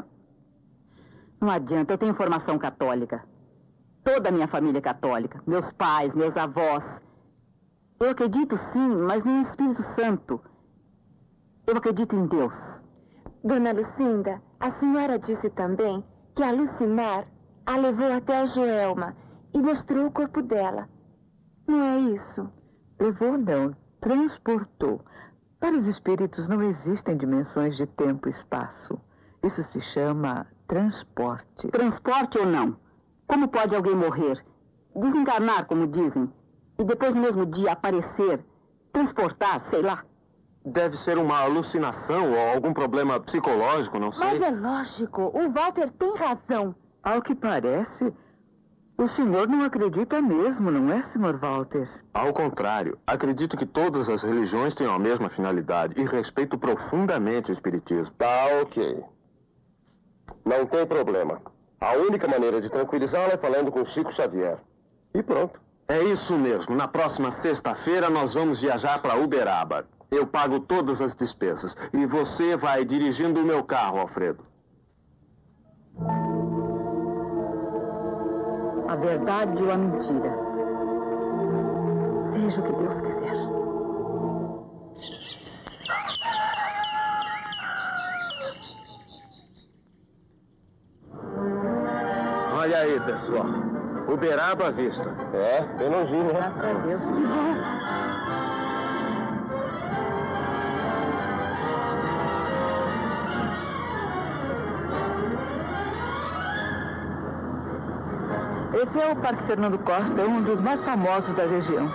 Não adianta, eu tenho formação católica. Toda a minha família é católica, meus pais, meus avós. Eu acredito sim, mas no Espírito Santo. Eu acredito em Deus. Dona Lucinda, a senhora disse também que a Lucimar a levou até a Joelma e mostrou o corpo dela. Não é isso? Levou não, transportou. Para os espíritos não existem dimensões de tempo e espaço. Isso se chama transporte. Transporte ou não? Como pode alguém morrer, desencarnar, como dizem, e depois no mesmo dia aparecer, transportar, sei lá? Deve ser uma alucinação ou algum problema psicológico, não sei. Mas é lógico, o Walter tem razão. Ao que parece, o senhor não acredita mesmo, não é, senhor Walter? Ao contrário, acredito que todas as religiões têm a mesma finalidade e respeito profundamente o espiritismo. Tá, ok. Não tem problema. A única maneira de tranquilizá-la é falando com Chico Xavier. E pronto. É isso mesmo. Na próxima sexta-feira nós vamos viajar para Uberaba. Eu pago todas as despesas. E você vai dirigindo o meu carro, Alfredo. A verdade ou a mentira. Seja o que Deus quiser. Olha aí, pessoal. Uberaba à vista. É, bem longinho, né? Graças a Deus. Esse é o Parque Fernando Costa, um dos mais famosos da região.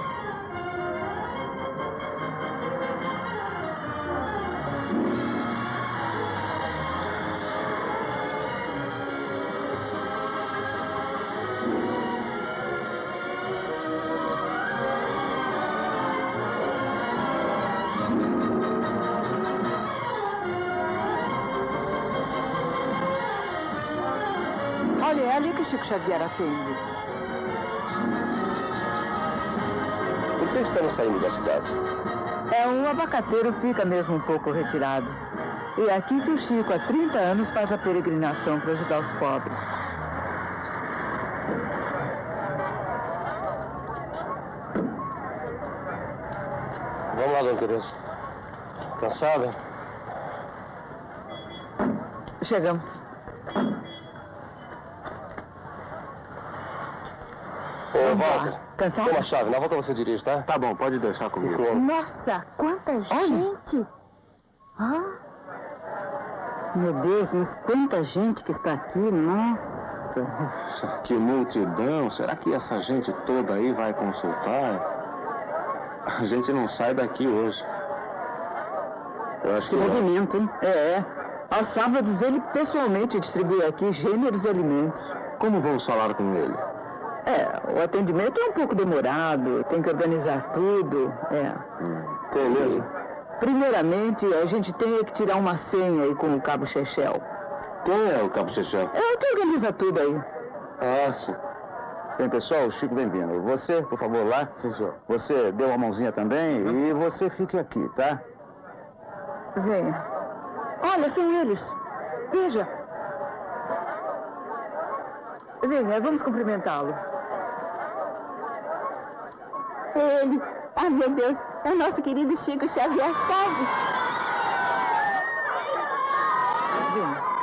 Chico Xavier atende. Por que estamos saindo da cidade? É, o abacateiro fica mesmo um pouco retirado. E é aqui que o Chico, há trinta anos, faz a peregrinação para ajudar os pobres. Vamos lá, dona Teresa. Cansada? Chegamos. Ô, Walter. Cansado? Toma a chave. Na volta você dirige, tá? Tá bom, pode deixar comigo. Nossa, quanta gente! Ah, meu Deus, mas quanta gente que está aqui, nossa. Que multidão. Será que essa gente toda aí vai consultar? A gente não sai daqui hoje. Eu acho Que que... movimento, hein? É, é. Aos sábados ele pessoalmente distribui aqui gêneros e alimentos. Como vamos falar com ele? É, o atendimento é um pouco demorado, tem que organizar tudo, é. Tem mesmo? Primeiramente, a gente tem que tirar uma senha aí com o Cabo Chechel. Quem é o Cabo Chechel? É o que organiza tudo aí. Ah, sim. Bem, pessoal, o Chico vem vindo. Você, por favor, lá. Sim, senhor. Você dê uma mãozinha também e você fique aqui, tá? Venha. Olha, são eles. Veja. Venha, vamos cumprimentá-lo. Ele, ah meu Deus, é o nosso querido Chico Xavier Salve. Venha.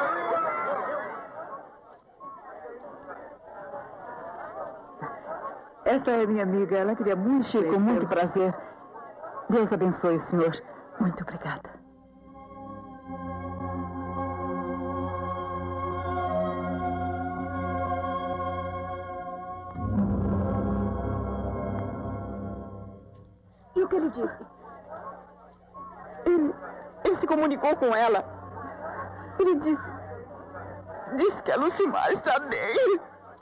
Essa é minha amiga, ela queria muito... Chico, muito prazer. Deus abençoe o senhor. Muito obrigada. E o que ele disse? Ele, ele se comunicou com ela. Ele disse... Disse que a Lucimar está bem.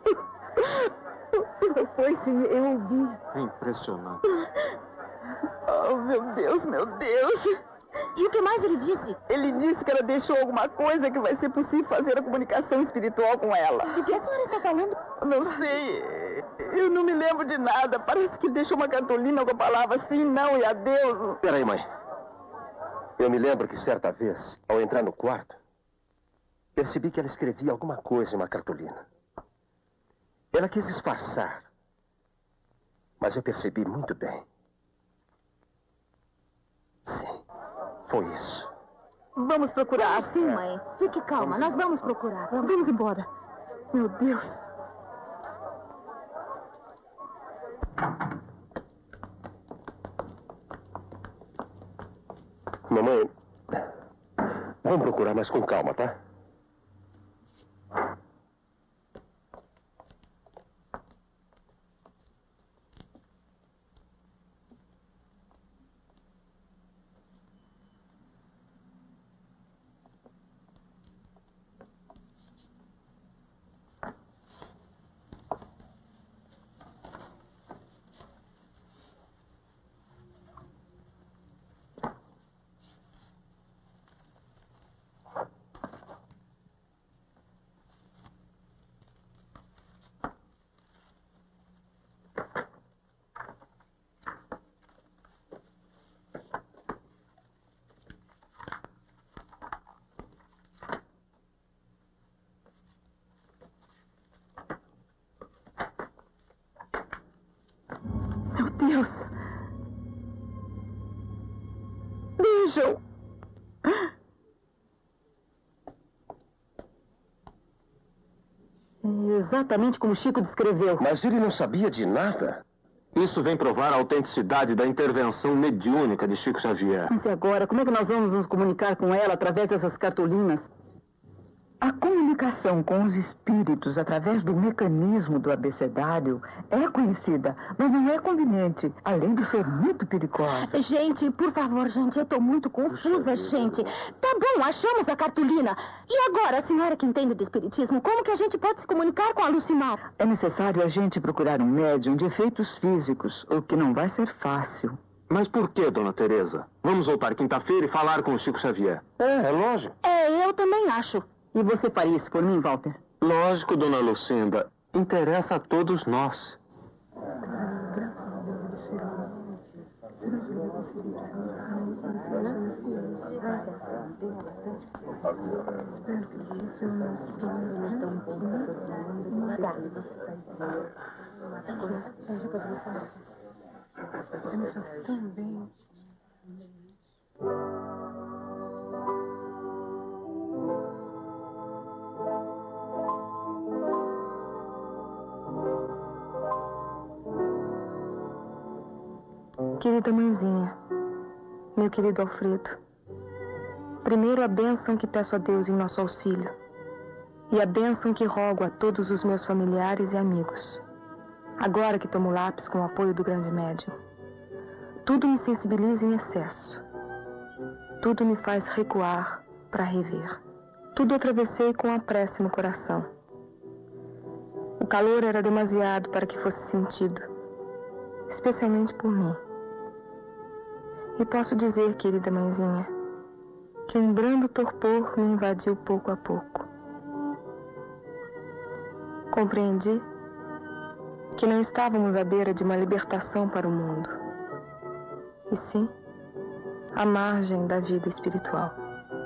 Foi sim, eu ouvi. Impressionante. Oh, meu Deus, meu Deus. E o que mais ele disse? Ele disse que ela deixou alguma coisa que vai ser possível fazer a comunicação espiritual com ela. Do que a senhora está falando? Não sei. Eu não me lembro de nada. Parece que ele deixou uma cartolina com a palavra sim, não e adeus. Peraí, mãe. Eu me lembro que certa vez, ao entrar no quarto, percebi que ela escrevia alguma coisa em uma cartolina. Ela quis disfarçar, mas eu percebi muito bem. Sim, foi isso. Vamos procurar. Sim, mãe. Fique calma, nós vamos procurar. Vamos, vamos embora. Meu Deus. Mamãe, vamos procurar, mas com calma, tá? Deus. Vejam. É exatamente como Chico descreveu. Mas ele não sabia de nada. Isso vem provar a autenticidade da intervenção mediúnica de Chico Xavier. Mas e agora? Como é que nós vamos nos comunicar com ela através dessas cartolinas? A comunicação com os espíritos através do mecanismo do abecedário é conhecida, mas não é conveniente, além de ser muito perigosa. Gente, por favor, gente, eu tô muito confusa, gente. Tá bom, achamos a cartolina. E agora, a senhora que entende de espiritismo, como que a gente pode se comunicar com a Lucimar? É necessário a gente procurar um médium de efeitos físicos, o que não vai ser fácil. Mas por que, dona Teresa? Vamos voltar quinta-feira e falar com o Chico Xavier. É, é lógico. É, eu também acho. E você faria isso por mim, Walter? Lógico, dona Lucinda. Interessa a todos nós. Querida mãezinha, meu querido Alfredo, primeiro a bênção que peço a Deus em nosso auxílio e a bênção que rogo a todos os meus familiares e amigos, agora que tomo lápis com o apoio do grande médium. Tudo me sensibiliza em excesso, tudo me faz recuar para rever, tudo atravessei com a prece no coração. O calor era demasiado para que fosse sentido, especialmente por mim. E posso dizer, querida mãezinha, que um brando torpor me invadiu pouco a pouco. Compreendi que não estávamos à beira de uma libertação para o mundo, e sim à margem da vida espiritual.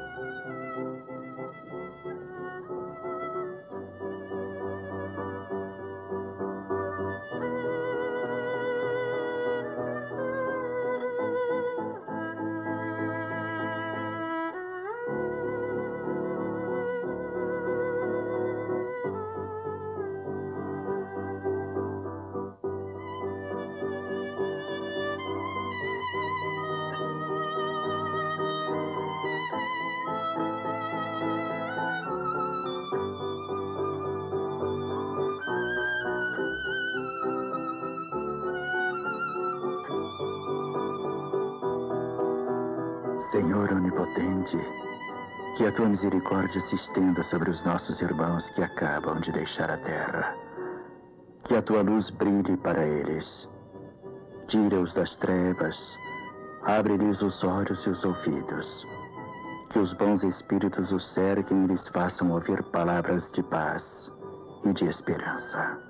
Senhor onipotente, que a tua misericórdia se estenda sobre os nossos irmãos que acabam de deixar a terra. Que a tua luz brilhe para eles. Tira-os das trevas, abre-lhes os olhos e os ouvidos. Que os bons espíritos os cerquem e lhes façam ouvir palavras de paz e de esperança.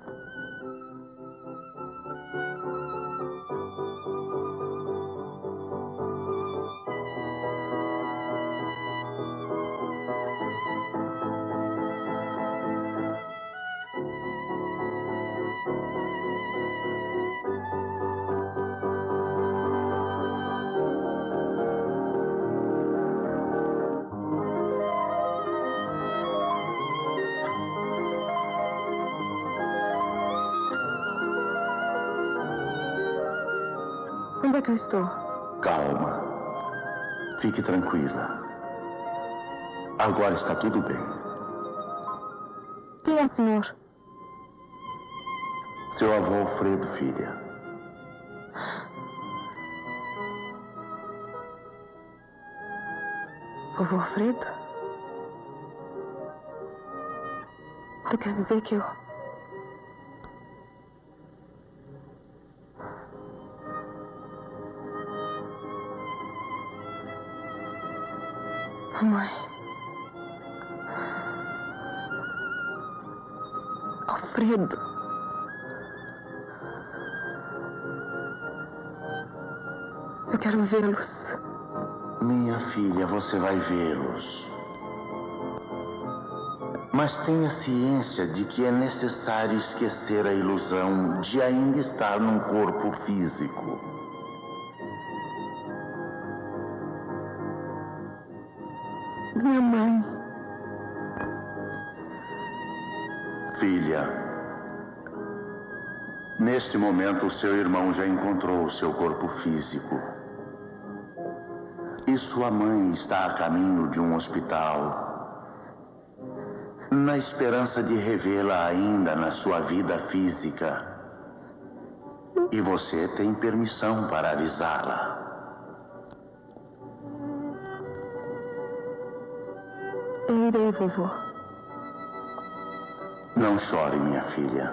Onde é que eu estou? Calma. Fique tranquila. Agora está tudo bem. Quem é o senhor? Seu avô Alfredo, filha. Vovô Alfredo? Tu quer dizer que eu... Mãe. Alfredo. Eu quero vê-los. Minha filha, você vai vê-los. Mas tenha ciência de que é necessário esquecer a ilusão de ainda estar num corpo físico. Minha mãe. Filha, neste momento o seu irmão já encontrou o seu corpo físico. E sua mãe está a caminho de um hospital, na esperança de revê-la ainda na sua vida física. E você tem permissão para avisá-la. Eu irei, vovô. Não chore, minha filha.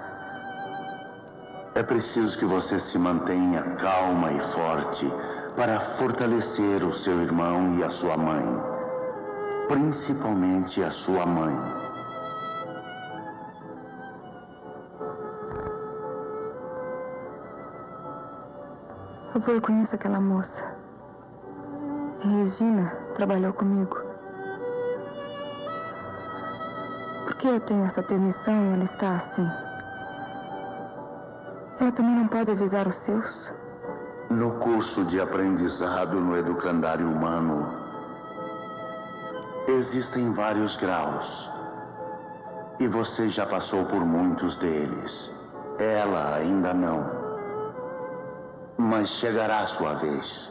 É preciso que você se mantenha calma e forte para fortalecer o seu irmão e a sua mãe. Principalmente a sua mãe. Avô, eu conheço aquela moça. Regina trabalhou comigo. Por que eu tenho essa permissão e ela está assim? Ela também não pode avisar os seus? No curso de aprendizado no educandário humano, existem vários graus. E você já passou por muitos deles. Ela ainda não. Mas chegará a sua vez.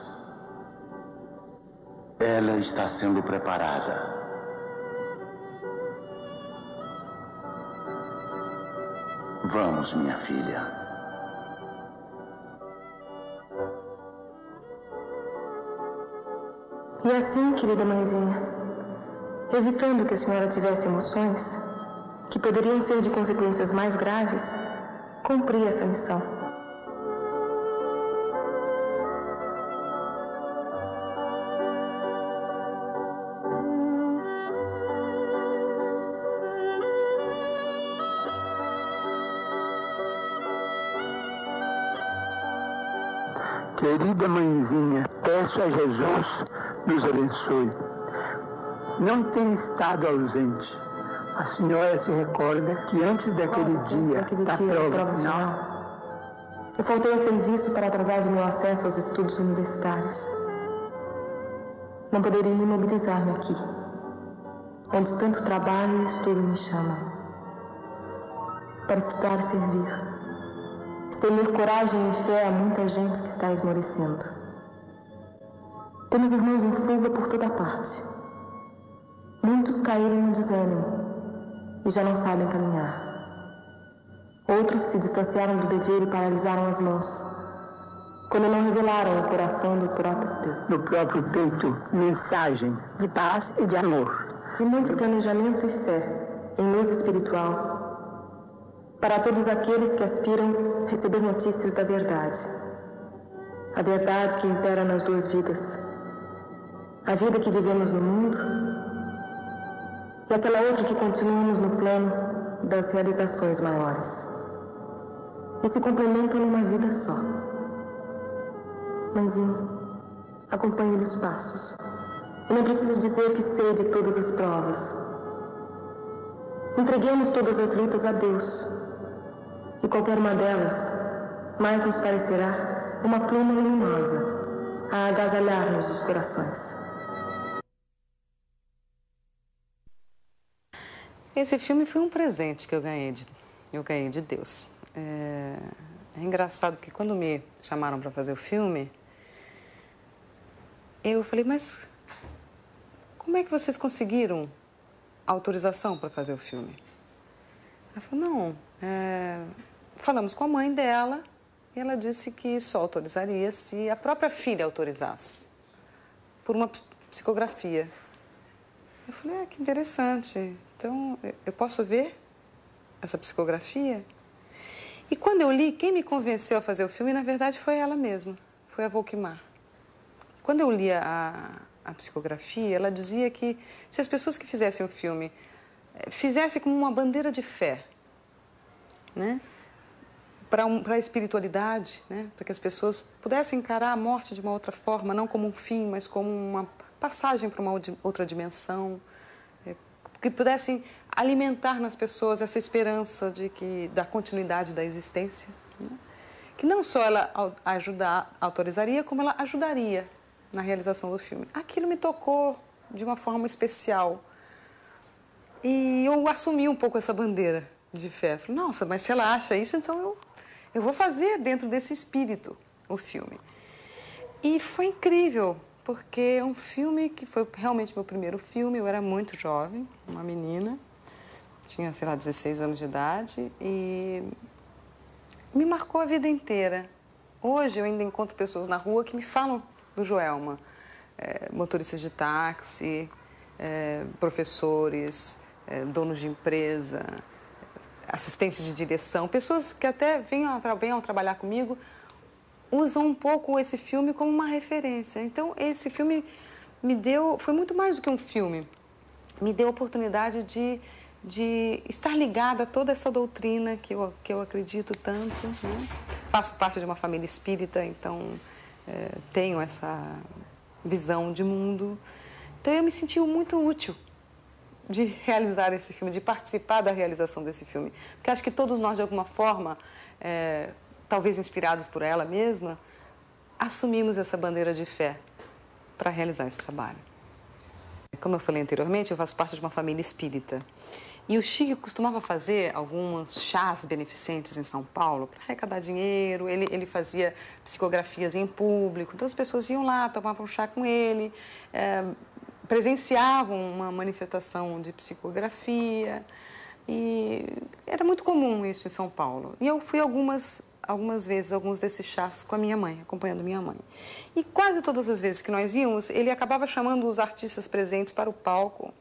Ela está sendo preparada. Vamos, minha filha. E assim, querida mãezinha, evitando que a senhora tivesse emoções, que poderiam ser de consequências mais graves, cumpri essa missão. Querida mãezinha, peço a Jesus nos abençoe. Não tem estado ausente. A senhora se recorda que antes daquele oh, dia, daquele da dia prova, prova final, final, eu faltei ao serviço para atrasar de meu acesso aos estudos universitários. Não poderia imobilizar-me aqui, onde tanto trabalho e estudo me chamam. Para estudar e servir. Temer coragem e fé a muita gente que está esmorecendo. Temos irmãos em fuga por toda parte. Muitos caíram no desânimo e já não sabem caminhar. Outros se distanciaram do dever e paralisaram as mãos, quando não revelaram o coração do próprio peito. No próprio peito, mensagem de paz e de amor. De muito planejamento e fé em luz espiritual, para todos aqueles que aspiram a receber notícias da verdade. A verdade que impera nas duas vidas. A vida que vivemos no mundo e aquela outra que continuamos no plano das realizações maiores. E se complementam numa vida só. Mãezinha, acompanhe os passos. E não preciso dizer que sei de todas as provas. Entreguemos todas as lutas a Deus. E qualquer uma delas mais nos parecerá uma pluma luminosa a agasalhar-nos os corações. Esse filme foi um presente que eu ganhei de, eu ganhei de Deus. É, é engraçado que quando me chamaram para fazer o filme, eu falei, mas como é que vocês conseguiram autorização para fazer o filme? Ela falou, não, é, falamos com a mãe dela e ela disse que só autorizaria se a própria filha autorizasse, por uma psicografia. Eu falei, ah, que interessante. Então, eu posso ver essa psicografia? E quando eu li, quem me convenceu a fazer o filme, na verdade, foi ela mesma, foi a Volkmar. Quando eu li a, a psicografia, ela dizia que se as pessoas que fizessem o filme fizessem como uma bandeira de fé, né? Para um, para a espiritualidade, né? Para que as pessoas pudessem encarar a morte de uma outra forma, não como um fim, mas como uma passagem para uma outra dimensão, é, que pudessem alimentar nas pessoas essa esperança de que, da continuidade da existência, né? Que não só ela ajudar, autorizaria, como ela ajudaria na realização do filme. Aquilo me tocou de uma forma especial. E eu assumi um pouco essa bandeira de fé. Falei, nossa, mas se ela acha isso, então eu, eu vou fazer dentro desse espírito o filme. E foi incrível, porque é um filme que foi realmente meu primeiro filme. Eu era muito jovem, uma menina, tinha, sei lá, dezesseis anos de idade, e me marcou a vida inteira. Hoje eu ainda encontro pessoas na rua que me falam do Joelma. É, motoristas de táxi, é, professores, é, donos de empresa, assistentes de direção, pessoas que até venham, venham trabalhar comigo, usam um pouco esse filme como uma referência. Então, esse filme me deu, foi muito mais do que um filme, me deu a oportunidade de, de estar ligada a toda essa doutrina que eu, que eu acredito tanto, né? Faço parte de uma família espírita, então é, tenho essa visão de mundo. Então eu me senti muito útil de realizar esse filme, de participar da realização desse filme. Porque acho que todos nós, de alguma forma, é, talvez inspirados por ela mesma, assumimos essa bandeira de fé para realizar esse trabalho. Como eu falei anteriormente, eu faço parte de uma família espírita. E o Chico costumava fazer alguns chás beneficentes em São Paulo para arrecadar dinheiro. Ele, ele fazia psicografias em público. Então as pessoas iam lá, tomavam chá com ele, é, presenciavam uma manifestação de psicografia. E era muito comum isso em São Paulo. E eu fui algumas, algumas vezes, alguns desses chás com a minha mãe, acompanhando minha mãe. E quase todas as vezes que nós íamos, ele acabava chamando os artistas presentes para o palco.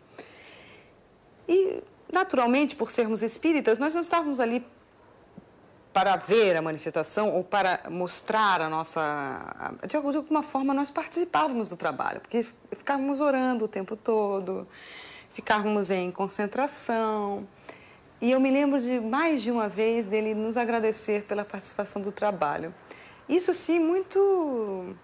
E, naturalmente, por sermos espíritas, nós não estávamos ali para ver a manifestação ou para mostrar a nossa... De alguma forma, nós participávamos do trabalho, porque ficávamos orando o tempo todo, ficávamos em concentração. E eu me lembro de mais de uma vez dele nos agradecer pela participação do trabalho. Isso, sim, muito...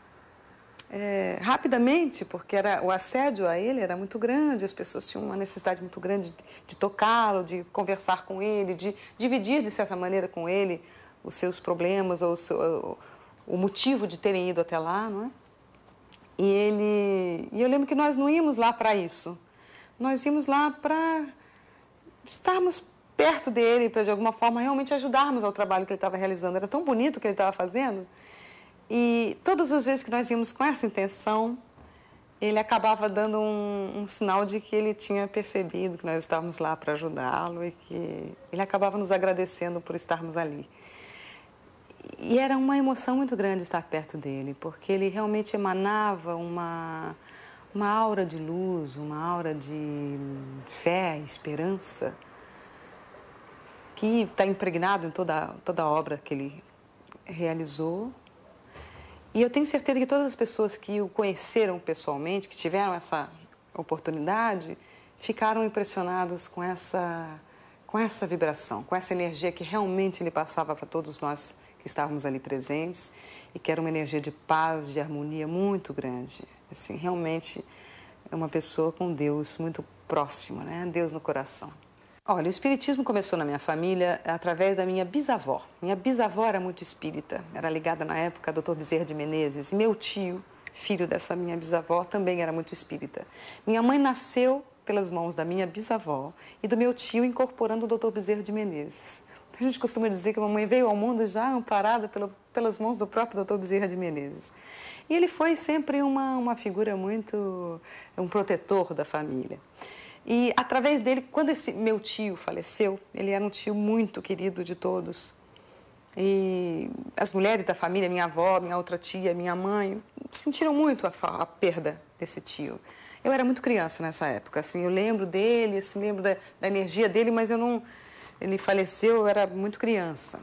É, rapidamente, porque era, o assédio a ele era muito grande, as pessoas tinham uma necessidade muito grande de, de tocá-lo, de conversar com ele, de dividir, de certa maneira, com ele os seus problemas ou o, seu, o, o motivo de terem ido até lá, não é? E, ele, e eu lembro que nós não íamos lá para isso. Nós íamos lá para estarmos perto dele, para, de alguma forma, realmente ajudarmos ao trabalho que ele estava realizando. Era tão bonito o que ele estava fazendo. E todas as vezes que nós íamos com essa intenção, ele acabava dando um, um sinal de que ele tinha percebido que nós estávamos lá para ajudá-lo e que ele acabava nos agradecendo por estarmos ali. E era uma emoção muito grande estar perto dele, porque ele realmente emanava uma, uma aura de luz, uma aura de fé, esperança, que está impregnado em toda, toda a obra que ele realizou. E eu tenho certeza que todas as pessoas que o conheceram pessoalmente, que tiveram essa oportunidade, ficaram impressionadas com essa, com essa vibração, com essa energia que realmente ele passava para todos nós que estávamos ali presentes e que era uma energia de paz, de harmonia muito grande. Assim, realmente é uma pessoa com Deus muito próxima, né? Deus no coração. Olha, o espiritismo começou na minha família através da minha bisavó. Minha bisavó era muito espírita, era ligada na época ao doutor Bezerra de Menezes. E meu tio, filho dessa minha bisavó, também era muito espírita. Minha mãe nasceu pelas mãos da minha bisavó e do meu tio incorporando o doutor Bezerra de Menezes. A gente costuma dizer que a mamãe veio ao mundo já amparada pelo, pelas mãos do próprio doutor Bezerra de Menezes. E ele foi sempre uma, uma figura muito... um protetor da família. E, através dele, quando esse meu tio faleceu, ele era um tio muito querido de todos. E as mulheres da família, minha avó, minha outra tia, minha mãe, sentiram muito a, a perda desse tio. Eu era muito criança nessa época, assim, eu lembro dele, assim, lembro da, da energia dele, mas eu não... Ele faleceu, eu era muito criança.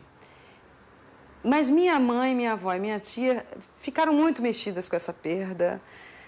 Mas minha mãe, minha avó e minha tia ficaram muito mexidas com essa perda.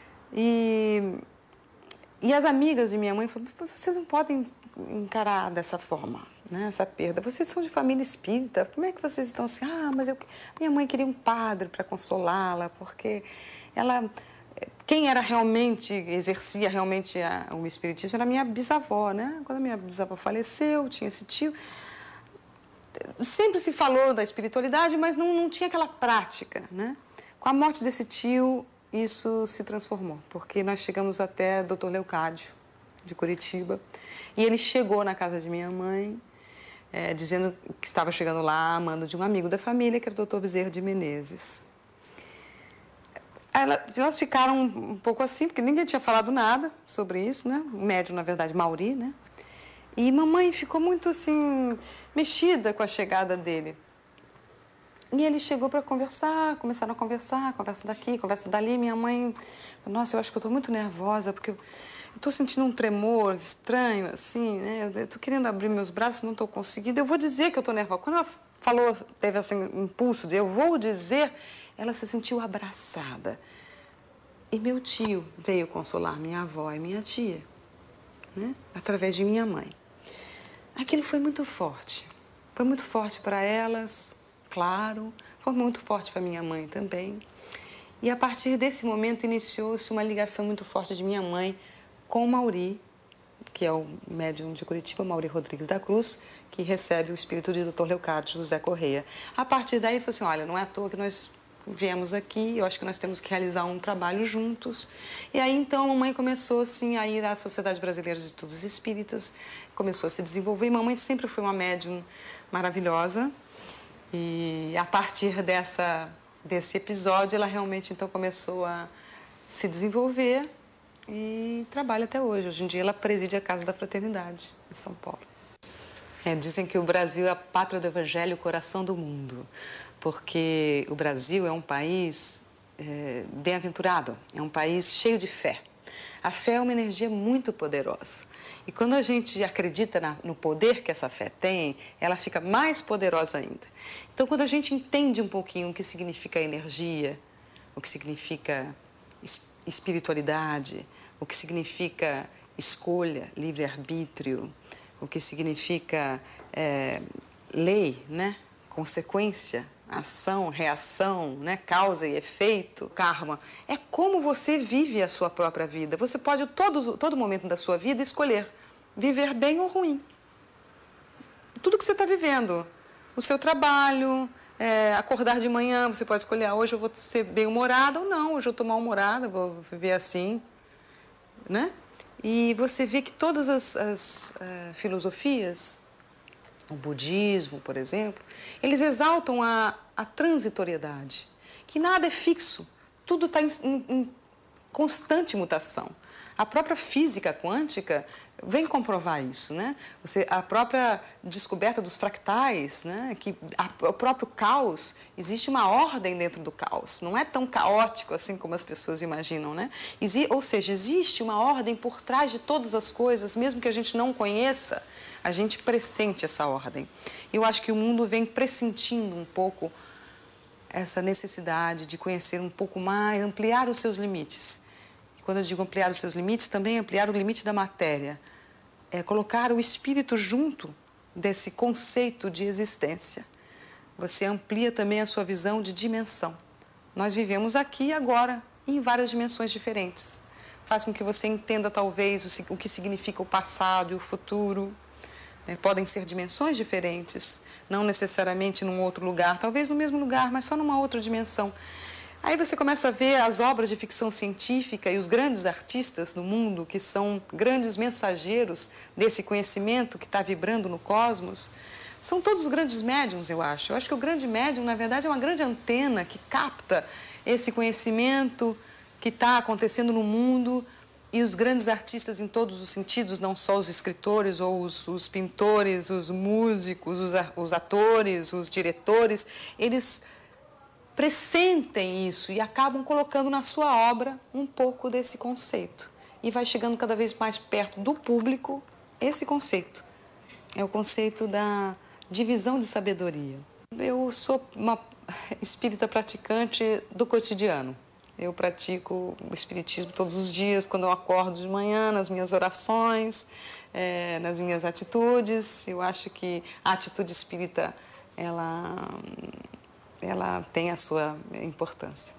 E... E as amigas de minha mãe falaram, vocês não podem encarar dessa forma, né, essa perda. Vocês são de família espírita, como é que vocês estão assim? Ah, mas eu, minha mãe queria um padre para consolá-la, porque ela... Quem era realmente, exercia realmente a, o espiritismo era a minha bisavó, né? Quando a minha bisavó faleceu, tinha esse tio. Sempre se falou da espiritualidade, mas não, não tinha aquela prática, né? Com a morte desse tio... Isso se transformou, porque nós chegamos até doutor Leocádio, de Curitiba, e ele chegou na casa de minha mãe, é, dizendo que estava chegando lá, amando de um amigo da família, que era o doutor Bezerra de Menezes. Ela, elas ficaram um pouco assim, porque ninguém tinha falado nada sobre isso, né? O médium, na verdade, Mauri, né? E mamãe ficou muito, assim, mexida com a chegada dele. E ele chegou para conversar, começaram a conversar, conversa daqui, conversa dali. Minha mãe, nossa, eu acho que eu estou muito nervosa, porque eu estou sentindo um tremor estranho, assim, né? Eu estou querendo abrir meus braços, não estou conseguindo. Eu vou dizer que eu estou nervosa. Quando ela falou, teve esse impulso de eu vou dizer, ela se sentiu abraçada. E meu tio veio consolar minha avó e minha tia, né? Através de minha mãe. Aquilo foi muito forte. Foi muito forte para elas... Claro, foi muito forte para minha mãe também. E a partir desse momento iniciou-se uma ligação muito forte de minha mãe com o Mauri, que é o médium de Curitiba, Mauri Rodrigues da Cruz, que recebe o espírito de doutor Leocádio José Correia. A partir daí, ele falou assim, olha, não é à toa que nós viemos aqui, eu acho que nós temos que realizar um trabalho juntos. E aí, então, a mamãe começou, assim, a ir à Sociedade Brasileira de Estudos Espíritas, começou a se desenvolver. E mamãe sempre foi uma médium maravilhosa. E a partir dessa, desse episódio, ela realmente, então, começou a se desenvolver e trabalha até hoje. Hoje em dia, ela preside a Casa da Fraternidade, em São Paulo. É, dizem que o Brasil é a pátria do Evangelho, o coração do mundo, porque o Brasil é um país é, bem-aventurado, é um país cheio de fé. A fé é uma energia muito poderosa. E quando a gente acredita na, no poder que essa fé tem, ela fica mais poderosa ainda. Então, quando a gente entende um pouquinho o que significa energia, o que significa espiritualidade, o que significa escolha, livre-arbítrio, o que significa é, lei, né? Consequência, ação, reação, né? Causa e efeito, karma. É como você vive a sua própria vida. Você pode, todo, todo momento da sua vida, escolher viver bem ou ruim. Tudo que você está vivendo. O seu trabalho, é, acordar de manhã, você pode escolher, ah, hoje eu vou ser bem-humorada ou não, hoje eu estou mal-humorada, vou viver assim, né? E você vê que todas as, as uh, filosofias, o budismo, por exemplo, eles exaltam a, a transitoriedade, que nada é fixo, tudo está em, em, em constante mutação. A própria física quântica vem comprovar isso, né? Você, a própria descoberta dos fractais, né? Que a, o próprio caos, existe uma ordem dentro do caos. Não é tão caótico assim como as pessoas imaginam, né? Exi, ou seja, existe uma ordem por trás de todas as coisas, mesmo que a gente não conheça, a gente pressente essa ordem. Eu acho que o mundo vem pressentindo um pouco essa necessidade de conhecer um pouco mais, ampliar os seus limites. Quando eu digo ampliar os seus limites, também ampliar o limite da matéria. É colocar o espírito junto desse conceito de existência. Você amplia também a sua visão de dimensão. Nós vivemos aqui e agora, em várias dimensões diferentes. Faz com que você entenda, talvez, o que significa o passado e o futuro. É, podem ser dimensões diferentes, não necessariamente num outro lugar, talvez no mesmo lugar, mas só numa outra dimensão. Aí você começa a ver as obras de ficção científica e os grandes artistas do mundo, que são grandes mensageiros desse conhecimento que está vibrando no cosmos, são todos grandes médiums, eu acho. Eu acho que o grande médium, na verdade, é uma grande antena que capta esse conhecimento que está acontecendo no mundo, e os grandes artistas em todos os sentidos, não só os escritores ou os, os pintores, os músicos, os, os atores, os diretores, eles pressentem isso e acabam colocando na sua obra um pouco desse conceito. E vai chegando cada vez mais perto do público esse conceito. É o conceito da divisão de sabedoria. Eu sou uma espírita praticante do cotidiano. Eu pratico o espiritismo todos os dias, quando eu acordo de manhã, nas minhas orações, é, nas minhas atitudes. Eu acho que a atitude espírita, ela... ela tem a sua importância.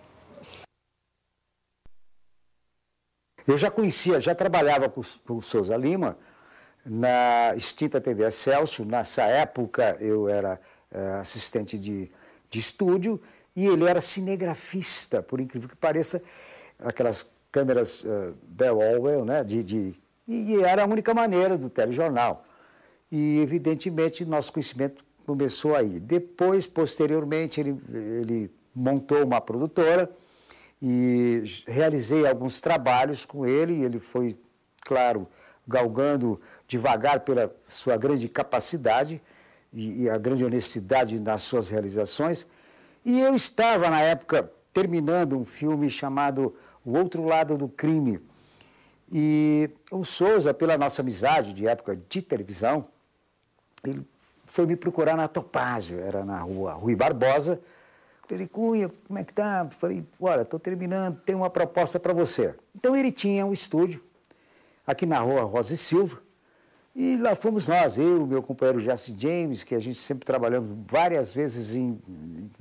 Eu já conhecia, já trabalhava com o Souza Lima na extinta T V Excelsior. Nessa época eu era é, assistente de, de estúdio e ele era cinegrafista, por incrível que pareça, aquelas câmeras uh, Bell Orwell, né? De, de, e era a única maneira do telejornal. E, evidentemente, nosso conhecimento começou aí. Depois, posteriormente, ele, ele montou uma produtora e realizei alguns trabalhos com ele. Ele foi, claro, galgando devagar pela sua grande capacidade e, e a grande honestidade nas suas realizações. E eu estava, na época, terminando um filme chamado O Outro Lado do Crime. E o Souza, pela nossa amizade de época de televisão, ele foi me procurar na Topázio, era na rua Rui Barbosa. Falei, Cunha, como é que tá? Falei, olha, estou terminando, tenho uma proposta para você. Então ele tinha um estúdio aqui na rua Rosa e Silva, e lá fomos nós, eu, meu companheiro Jesse James, que a gente sempre trabalhamos várias vezes em, em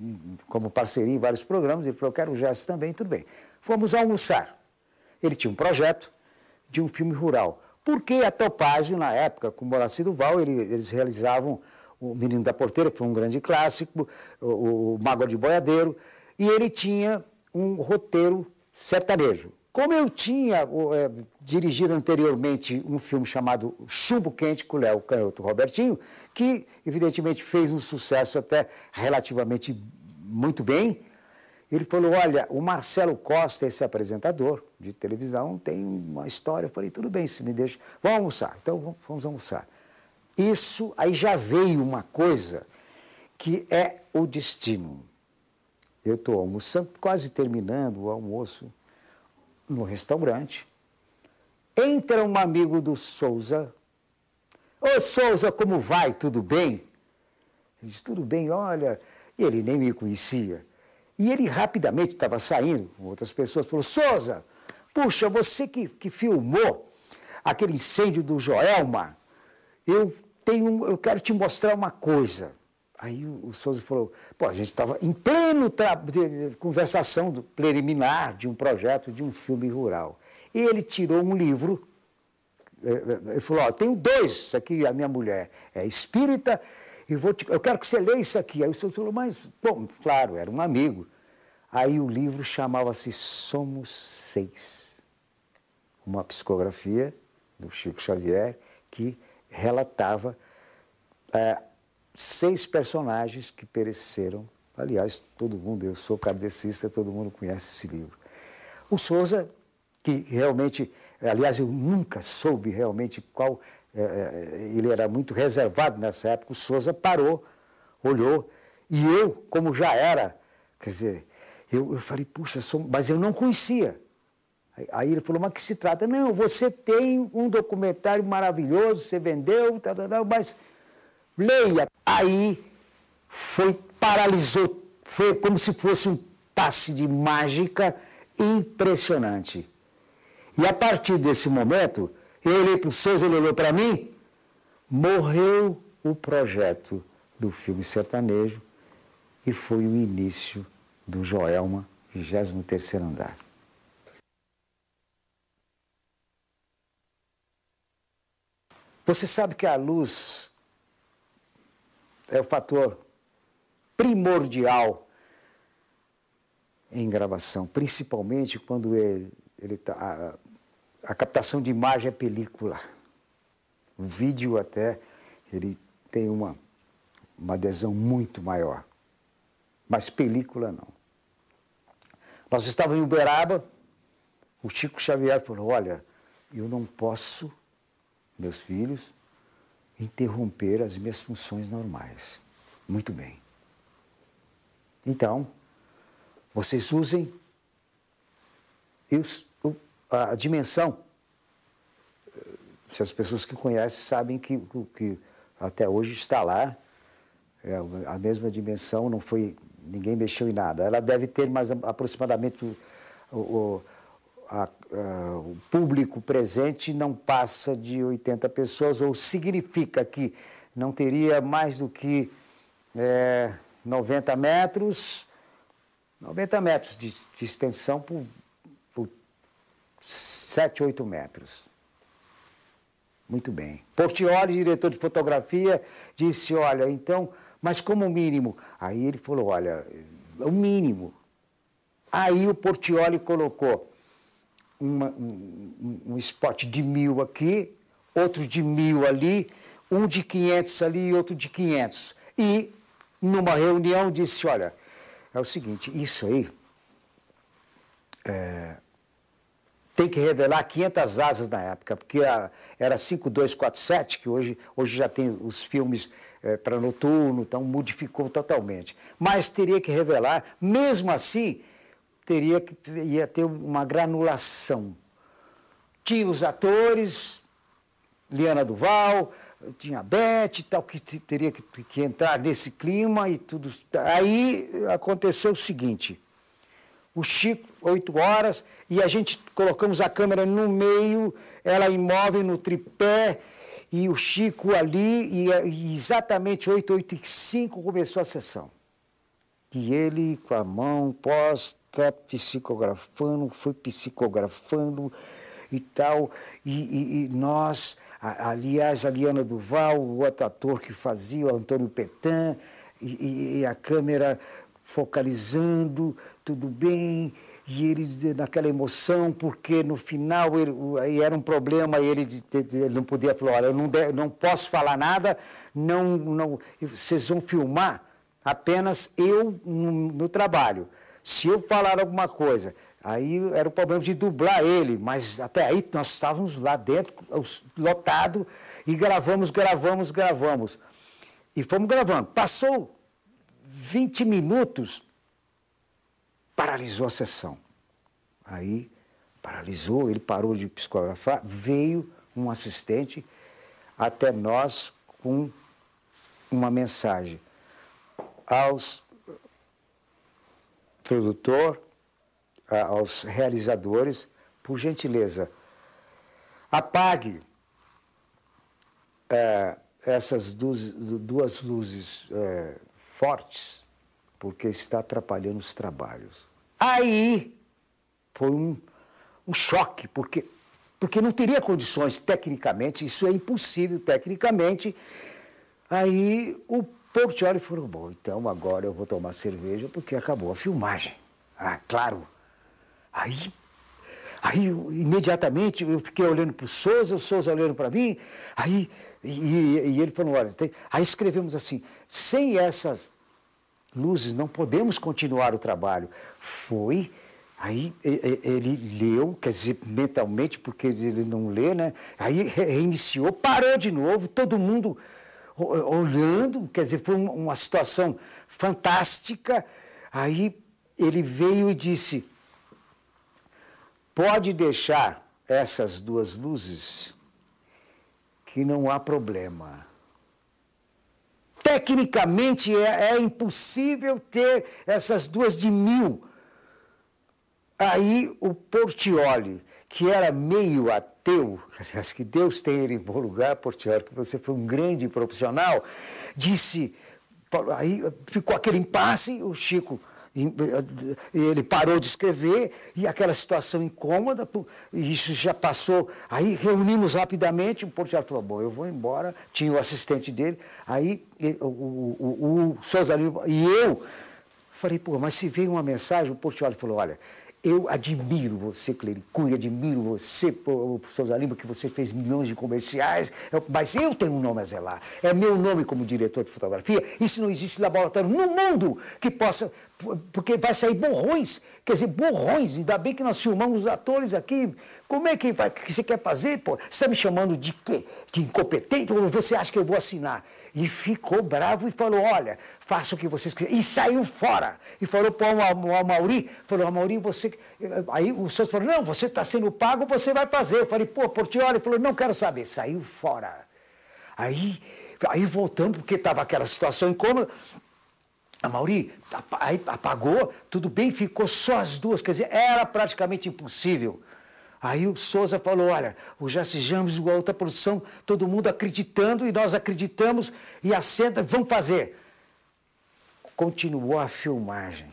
como parceria em vários programas. Ele falou, quero o Jesse também, tudo bem. Fomos almoçar. Ele tinha um projeto de um filme rural. Porque a Topázio, na época, com o Moacir Duval, ele, eles realizavam O Menino da Porteira, que foi um grande clássico, o, o Mágoa de Boiadeiro, e ele tinha um roteiro sertanejo. Como eu tinha é, dirigido anteriormente um filme chamado Chumbo Quente, com o Léo Canhoto Robertinho, que evidentemente fez um sucesso até relativamente muito bem, ele falou, olha, o Marcelo Costa, esse apresentador de televisão, tem uma história. Eu falei, tudo bem, se me deixa, vamos almoçar. Então, vamos almoçar. Isso, aí já veio uma coisa que é o destino. Eu estou almoçando, quase terminando o almoço, no restaurante. Entra um amigo do Souza. Ô, Souza, como vai? Tudo bem? Ele disse, tudo bem, olha. E ele nem me conhecia. E ele rapidamente estava saindo com outras pessoas, falou, Souza, puxa, você que, que filmou aquele incêndio do Joelma, eu, tenho, eu quero te mostrar uma coisa. Aí o, o Souza falou, pô, a gente estava em pleno de, de, conversação do, preliminar de um projeto de um filme rural. E ele tirou um livro, ele falou, ó, tenho dois, isso aqui a minha mulher é espírita, e vou te, eu quero que você leia isso aqui. Aí o Souza falou, mas, bom, claro, era um amigo. Aí o livro chamava-se Somos Seis, uma psicografia do Chico Xavier que relatava é, seis personagens que pereceram. Aliás, todo mundo, eu sou kardecista, todo mundo conhece esse livro. O Souza, que realmente, aliás, eu nunca soube realmente qual, é, ele era muito reservado nessa época, o Souza parou, olhou, e eu, como já era, quer dizer, eu, eu falei, puxa, sou, mas eu não conhecia. Aí, aí ele falou, mas que se trata? Não, você tem um documentário maravilhoso, você vendeu, tal, tal, tal, mas leia. Aí foi, paralisou, foi como se fosse um passe de mágica impressionante. E a partir desse momento, eu olhei para o Souza, ele olhou para mim, morreu o projeto do filme sertanejo e foi o início do Joelma, vigésimo terceiro andar. Você sabe que a luz é o fator primordial em gravação, principalmente quando ele, ele tá, a, a captação de imagem é película. O vídeo até, ele tem uma, uma adesão muito maior, mas película não. Nós estávamos em Uberaba, o Chico Xavier falou, olha, eu não posso, meus filhos, interromper as minhas funções normais. Muito bem. Então, vocês usem a dimensão. Se as pessoas que conhecem sabem que, que até hoje está lá, é a mesma dimensão, não foi, ninguém mexeu em nada. Ela deve ter mais aproximadamente o, o, a, a, o público presente não passa de oitenta pessoas, ou significa que não teria mais do que é, noventa metros, noventa metros de, de extensão por, por sete, oito metros. Muito bem. Portioli, diretor de fotografia, disse, olha, então, mas como mínimo? Aí ele falou, olha, o mínimo. Aí o Portioli colocou uma, um, um spot de mil aqui, outro de mil ali, um de quinhentos ali e outro de quinhentos. E, numa reunião, disse, olha, é o seguinte, isso aí é, tem que revelar quinhentas asas na época, porque a, era cinco dois quatro sete, que hoje, hoje já tem os filmes é, para noturno, então modificou totalmente. Mas teria que revelar, mesmo assim, teria que, ia ter uma granulação. Tinha os atores, Liana Duval, tinha a Beth e tal, que teria que, que entrar nesse clima e tudo. Aí aconteceu o seguinte, o Chico, oito horas, e a gente colocamos a câmera no meio, ela imóvel no tripé, e o Chico ali, e, e exatamente oito, oito e cinco começou a sessão. E ele, com a mão posta, psicografando, foi psicografando e tal. E, e, e nós, a, aliás, a Liana Duval, o outro ator que fazia, o Antônio Petan, e, e a câmera focalizando, tudo bem. E ele, naquela emoção, porque no final ele, era um problema, ele, ele não podia falar, olha, eu não, de, não posso falar nada, não, não, vocês vão filmar apenas eu no, no trabalho. Se eu falar alguma coisa, aí era o problema de dublar ele, mas até aí nós estávamos lá dentro, lotado, e gravamos, gravamos, gravamos. E fomos gravando. Passou vinte minutos, paralisou a sessão. Aí, paralisou, ele parou de psicografar, veio um assistente até nós com uma mensagem aos produtor, aos realizadores, por gentileza, apague é, essas duas, duas luzes é, fortes, porque está atrapalhando os trabalhos. Aí foi um, um choque, porque, porque não teria condições tecnicamente, isso é impossível tecnicamente. Aí o Portiolli falou, bom, então agora eu vou tomar cerveja porque acabou a filmagem. Ah, claro. Aí, aí imediatamente eu fiquei olhando para o Souza, o Souza olhando para mim, aí e, e ele falou, olha, tem... aí escrevemos assim, sem essas luzes não podemos continuar o trabalho. Foi, aí ele leu, quer dizer, mentalmente, porque ele não lê, né? Aí reiniciou, parou de novo, todo mundo olhando, quer dizer, foi uma situação fantástica. Aí ele veio e disse, pode deixar essas duas luzes que não há problema. Tecnicamente é, é impossível ter essas duas de mil. Aí o Portiolli, que era meio ateu, aliás, que Deus tem ele em bom lugar, Portiolli, que você foi um grande profissional, disse, aí ficou aquele impasse, o Chico, ele parou de escrever, e aquela situação incômoda, isso já passou, aí reunimos rapidamente, o Portiolli falou, bom, eu vou embora, tinha o assistente dele, aí ele, o, o, o, o Souza Lima e eu, falei, pô, mas se veio uma mensagem, o Portiolli falou, olha, eu admiro você, Clericunha, admiro você, Souza Lima, que você fez milhões de comerciais, mas eu tenho um nome a zelar. É meu nome como diretor de fotografia. Isso não existe laboratório no mundo que possa... Porque vai sair borrões, quer dizer, borrões. Ainda bem que nós filmamos os atores aqui. Como é que, vai, que você quer fazer? Pô? Você está me chamando de quê? De incompetente? Ou você acha que eu vou assinar? E ficou bravo e falou, olha, faça o que vocês quiserem. E saiu fora. E falou para o Amauri, falou, Amauri, você... Aí o Souza falou, não, você está sendo pago, você vai fazer. Eu falei, pô, Portiolli, falou, não quero saber. Saiu fora. Aí, aí voltamos, porque estava aquela situação incômoda. A Mauri aí apagou, tudo bem, ficou só as duas, quer dizer, era praticamente impossível. Aí o Souza falou, olha, o Jesse James, igual a outra produção, todo mundo acreditando, e nós acreditamos, e a cena, vamos fazer. Continuou a filmagem.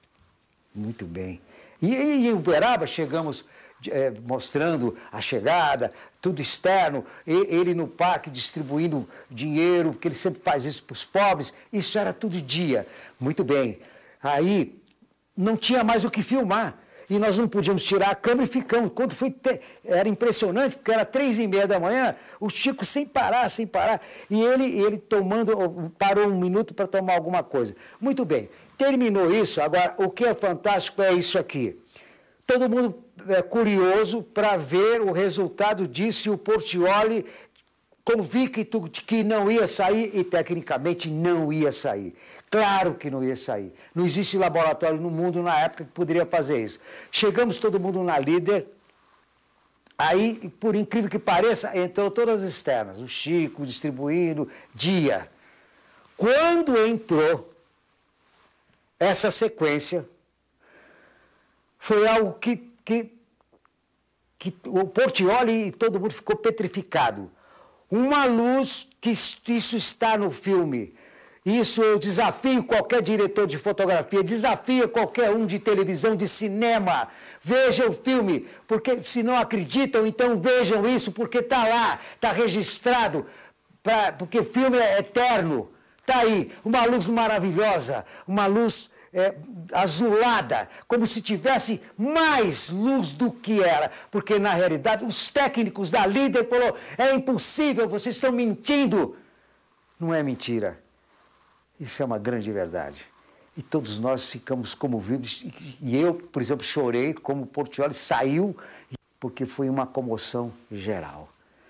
Muito bem. E em Uberaba chegamos é, mostrando a chegada, tudo externo, ele no parque distribuindo dinheiro, porque ele sempre faz isso para os pobres, isso era todo dia. Muito bem. Aí não tinha mais o que filmar. E nós não podíamos tirar a câmera e ficamos. Quando foi te... Era impressionante, porque era três e meia da manhã, o Chico sem parar, sem parar. E ele, ele tomando, parou um minuto para tomar alguma coisa. Muito bem, terminou isso. Agora, o que é fantástico é isso aqui. Todo mundo é curioso para ver o resultado disso, e o Portiolli convicto de que não ia sair, e tecnicamente não ia sair. Claro que não ia sair. Não existe laboratório no mundo na época que poderia fazer isso. Chegamos todo mundo na Líder, aí, por incrível que pareça, entrou todas as externas, o Chico distribuindo, dia. Quando entrou essa sequência, foi algo que, que, que o Portiolli e todo mundo ficou petrificado. Uma luz, que isso está no filme, Isso eu desafio qualquer diretor de fotografia, desafio qualquer um de televisão, de cinema. Veja o filme, porque se não acreditam, então vejam isso, porque está lá, está registrado, pra, porque o filme é eterno. Está aí, uma luz maravilhosa, uma luz é, azulada, como se tivesse mais luz do que era. Porque, na realidade, os técnicos da Líder falaram, é impossível, vocês estão mentindo. Não é mentira. Isso é uma grande verdade. E todos nós ficamos comovidos. E eu, por exemplo, chorei como o Portiolli saiu, porque foi uma comoção geral.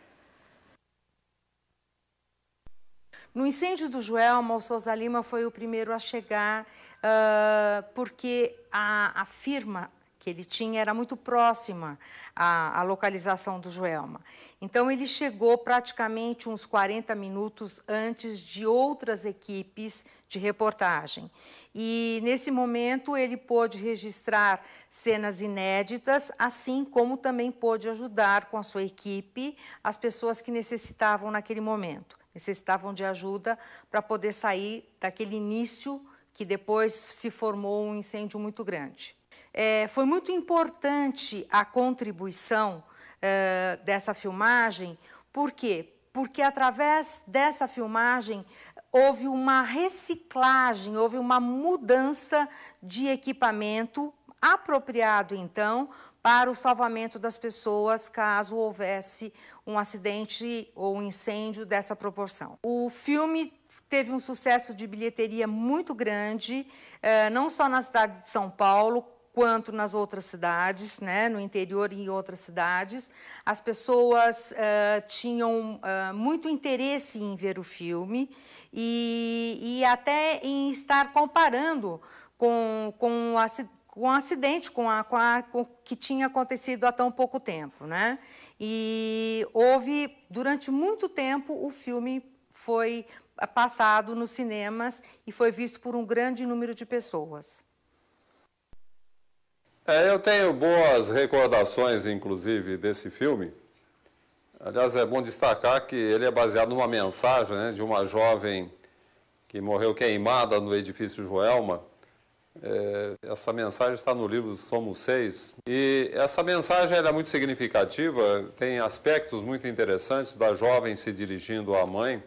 No incêndio do Joelma, o Souza Lima foi o primeiro a chegar, uh, porque a, a firma que ele tinha era muito próxima à, à localização do Joelma. Então, ele chegou praticamente uns quarenta minutos antes de outras equipes de reportagem. E, nesse momento, ele pôde registrar cenas inéditas, assim como também pôde ajudar com a sua equipe as pessoas que necessitavam naquele momento. Necessitavam de ajuda para poder sair daquele início que depois se formou um incêndio muito grande. É, foi muito importante a contribuição é, dessa filmagem. Por quê? Porque através dessa filmagem houve uma reciclagem, houve uma mudança de equipamento apropriado, então, para o salvamento das pessoas caso houvesse um acidente ou um incêndio dessa proporção. O filme teve um sucesso de bilheteria muito grande, eh, não só na cidade de São Paulo, quanto nas outras cidades, né, no interior e em outras cidades. As pessoas uh, tinham uh, muito interesse em ver o filme e, e até em estar comparando com, com, a, com o acidente com a, com a, com, que tinha acontecido há tão pouco tempo, né? E houve, durante muito tempo, o filme foi passado nos cinemas e foi visto por um grande número de pessoas. É, eu tenho boas recordações, inclusive, desse filme. Aliás, é bom destacar que ele é baseado numa mensagem, né, de uma jovem que morreu queimada no edifício Joelma. É, essa mensagem está no livro Somos Seis. E essa mensagem ela é muito significativa, tem aspectos muito interessantes da jovem se dirigindo à mãe,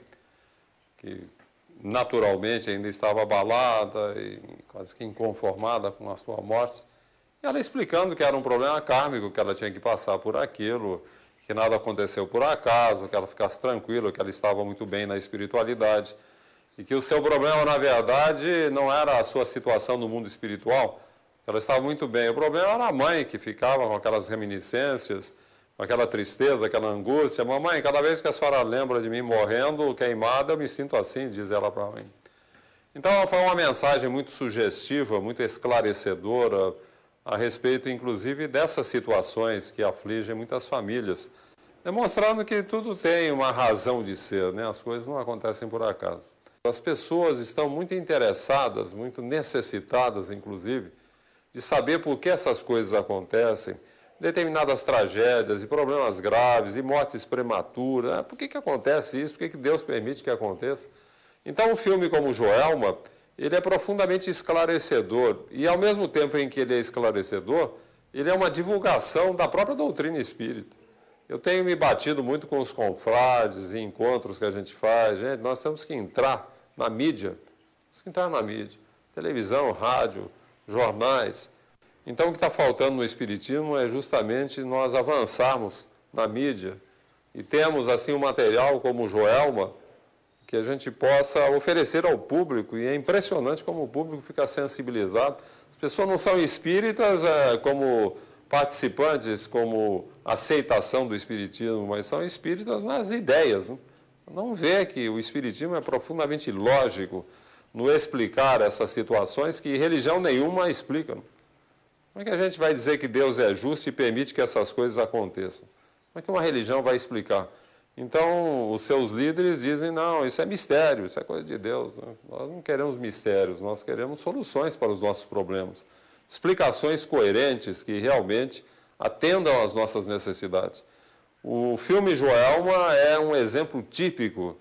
que naturalmente ainda estava abalada e quase que inconformada com a sua morte. Ela explicando que era um problema kármico, que ela tinha que passar por aquilo, que nada aconteceu por acaso, que ela ficasse tranquila, que ela estava muito bem na espiritualidade. E que o seu problema, na verdade, não era a sua situação no mundo espiritual, ela estava muito bem. O problema era a mãe, que ficava com aquelas reminiscências, com aquela tristeza, aquela angústia. Mamãe, cada vez que a senhora lembra de mim morrendo, queimada, eu me sinto assim, diz ela para mim. Então, foi uma mensagem muito sugestiva, muito esclarecedora, a respeito, inclusive, dessas situações que afligem muitas famílias, demonstrando que tudo tem uma razão de ser, né? As coisas não acontecem por acaso. As pessoas estão muito interessadas, muito necessitadas, inclusive, de saber por que essas coisas acontecem, determinadas tragédias e problemas graves e mortes prematuras. Por que que acontece isso? Por que que Deus permite que aconteça? Então, um filme como Joelma, ele é profundamente esclarecedor e, ao mesmo tempo em que ele é esclarecedor, ele é uma divulgação da própria doutrina espírita. Eu tenho me batido muito com os confrades e encontros que a gente faz. Gente, nós temos que entrar na mídia, temos que entrar na mídia, televisão, rádio, jornais. Então, o que está faltando no Espiritismo é justamente nós avançarmos na mídia e temos, assim, um material como o Joelma, que a gente possa oferecer ao público, e é impressionante como o público fica sensibilizado. As pessoas não são espíritas é, como participantes, como aceitação do espiritismo, mas são espíritas nas ideias. Né? Não vê que o espiritismo é profundamente lógico no explicar essas situações que religião nenhuma explica. Como é que a gente vai dizer que Deus é justo e permite que essas coisas aconteçam? Como é que uma religião vai explicar? Então, os seus líderes dizem, não, isso é mistério, isso é coisa de Deus. Né? Nós não queremos mistérios, nós queremos soluções para os nossos problemas. Explicações coerentes que realmente atendam às nossas necessidades. O filme Joelma é um exemplo típico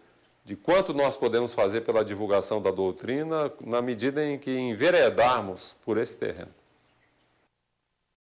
de quanto nós podemos fazer pela divulgação da doutrina na medida em que enveredarmos por esse terreno.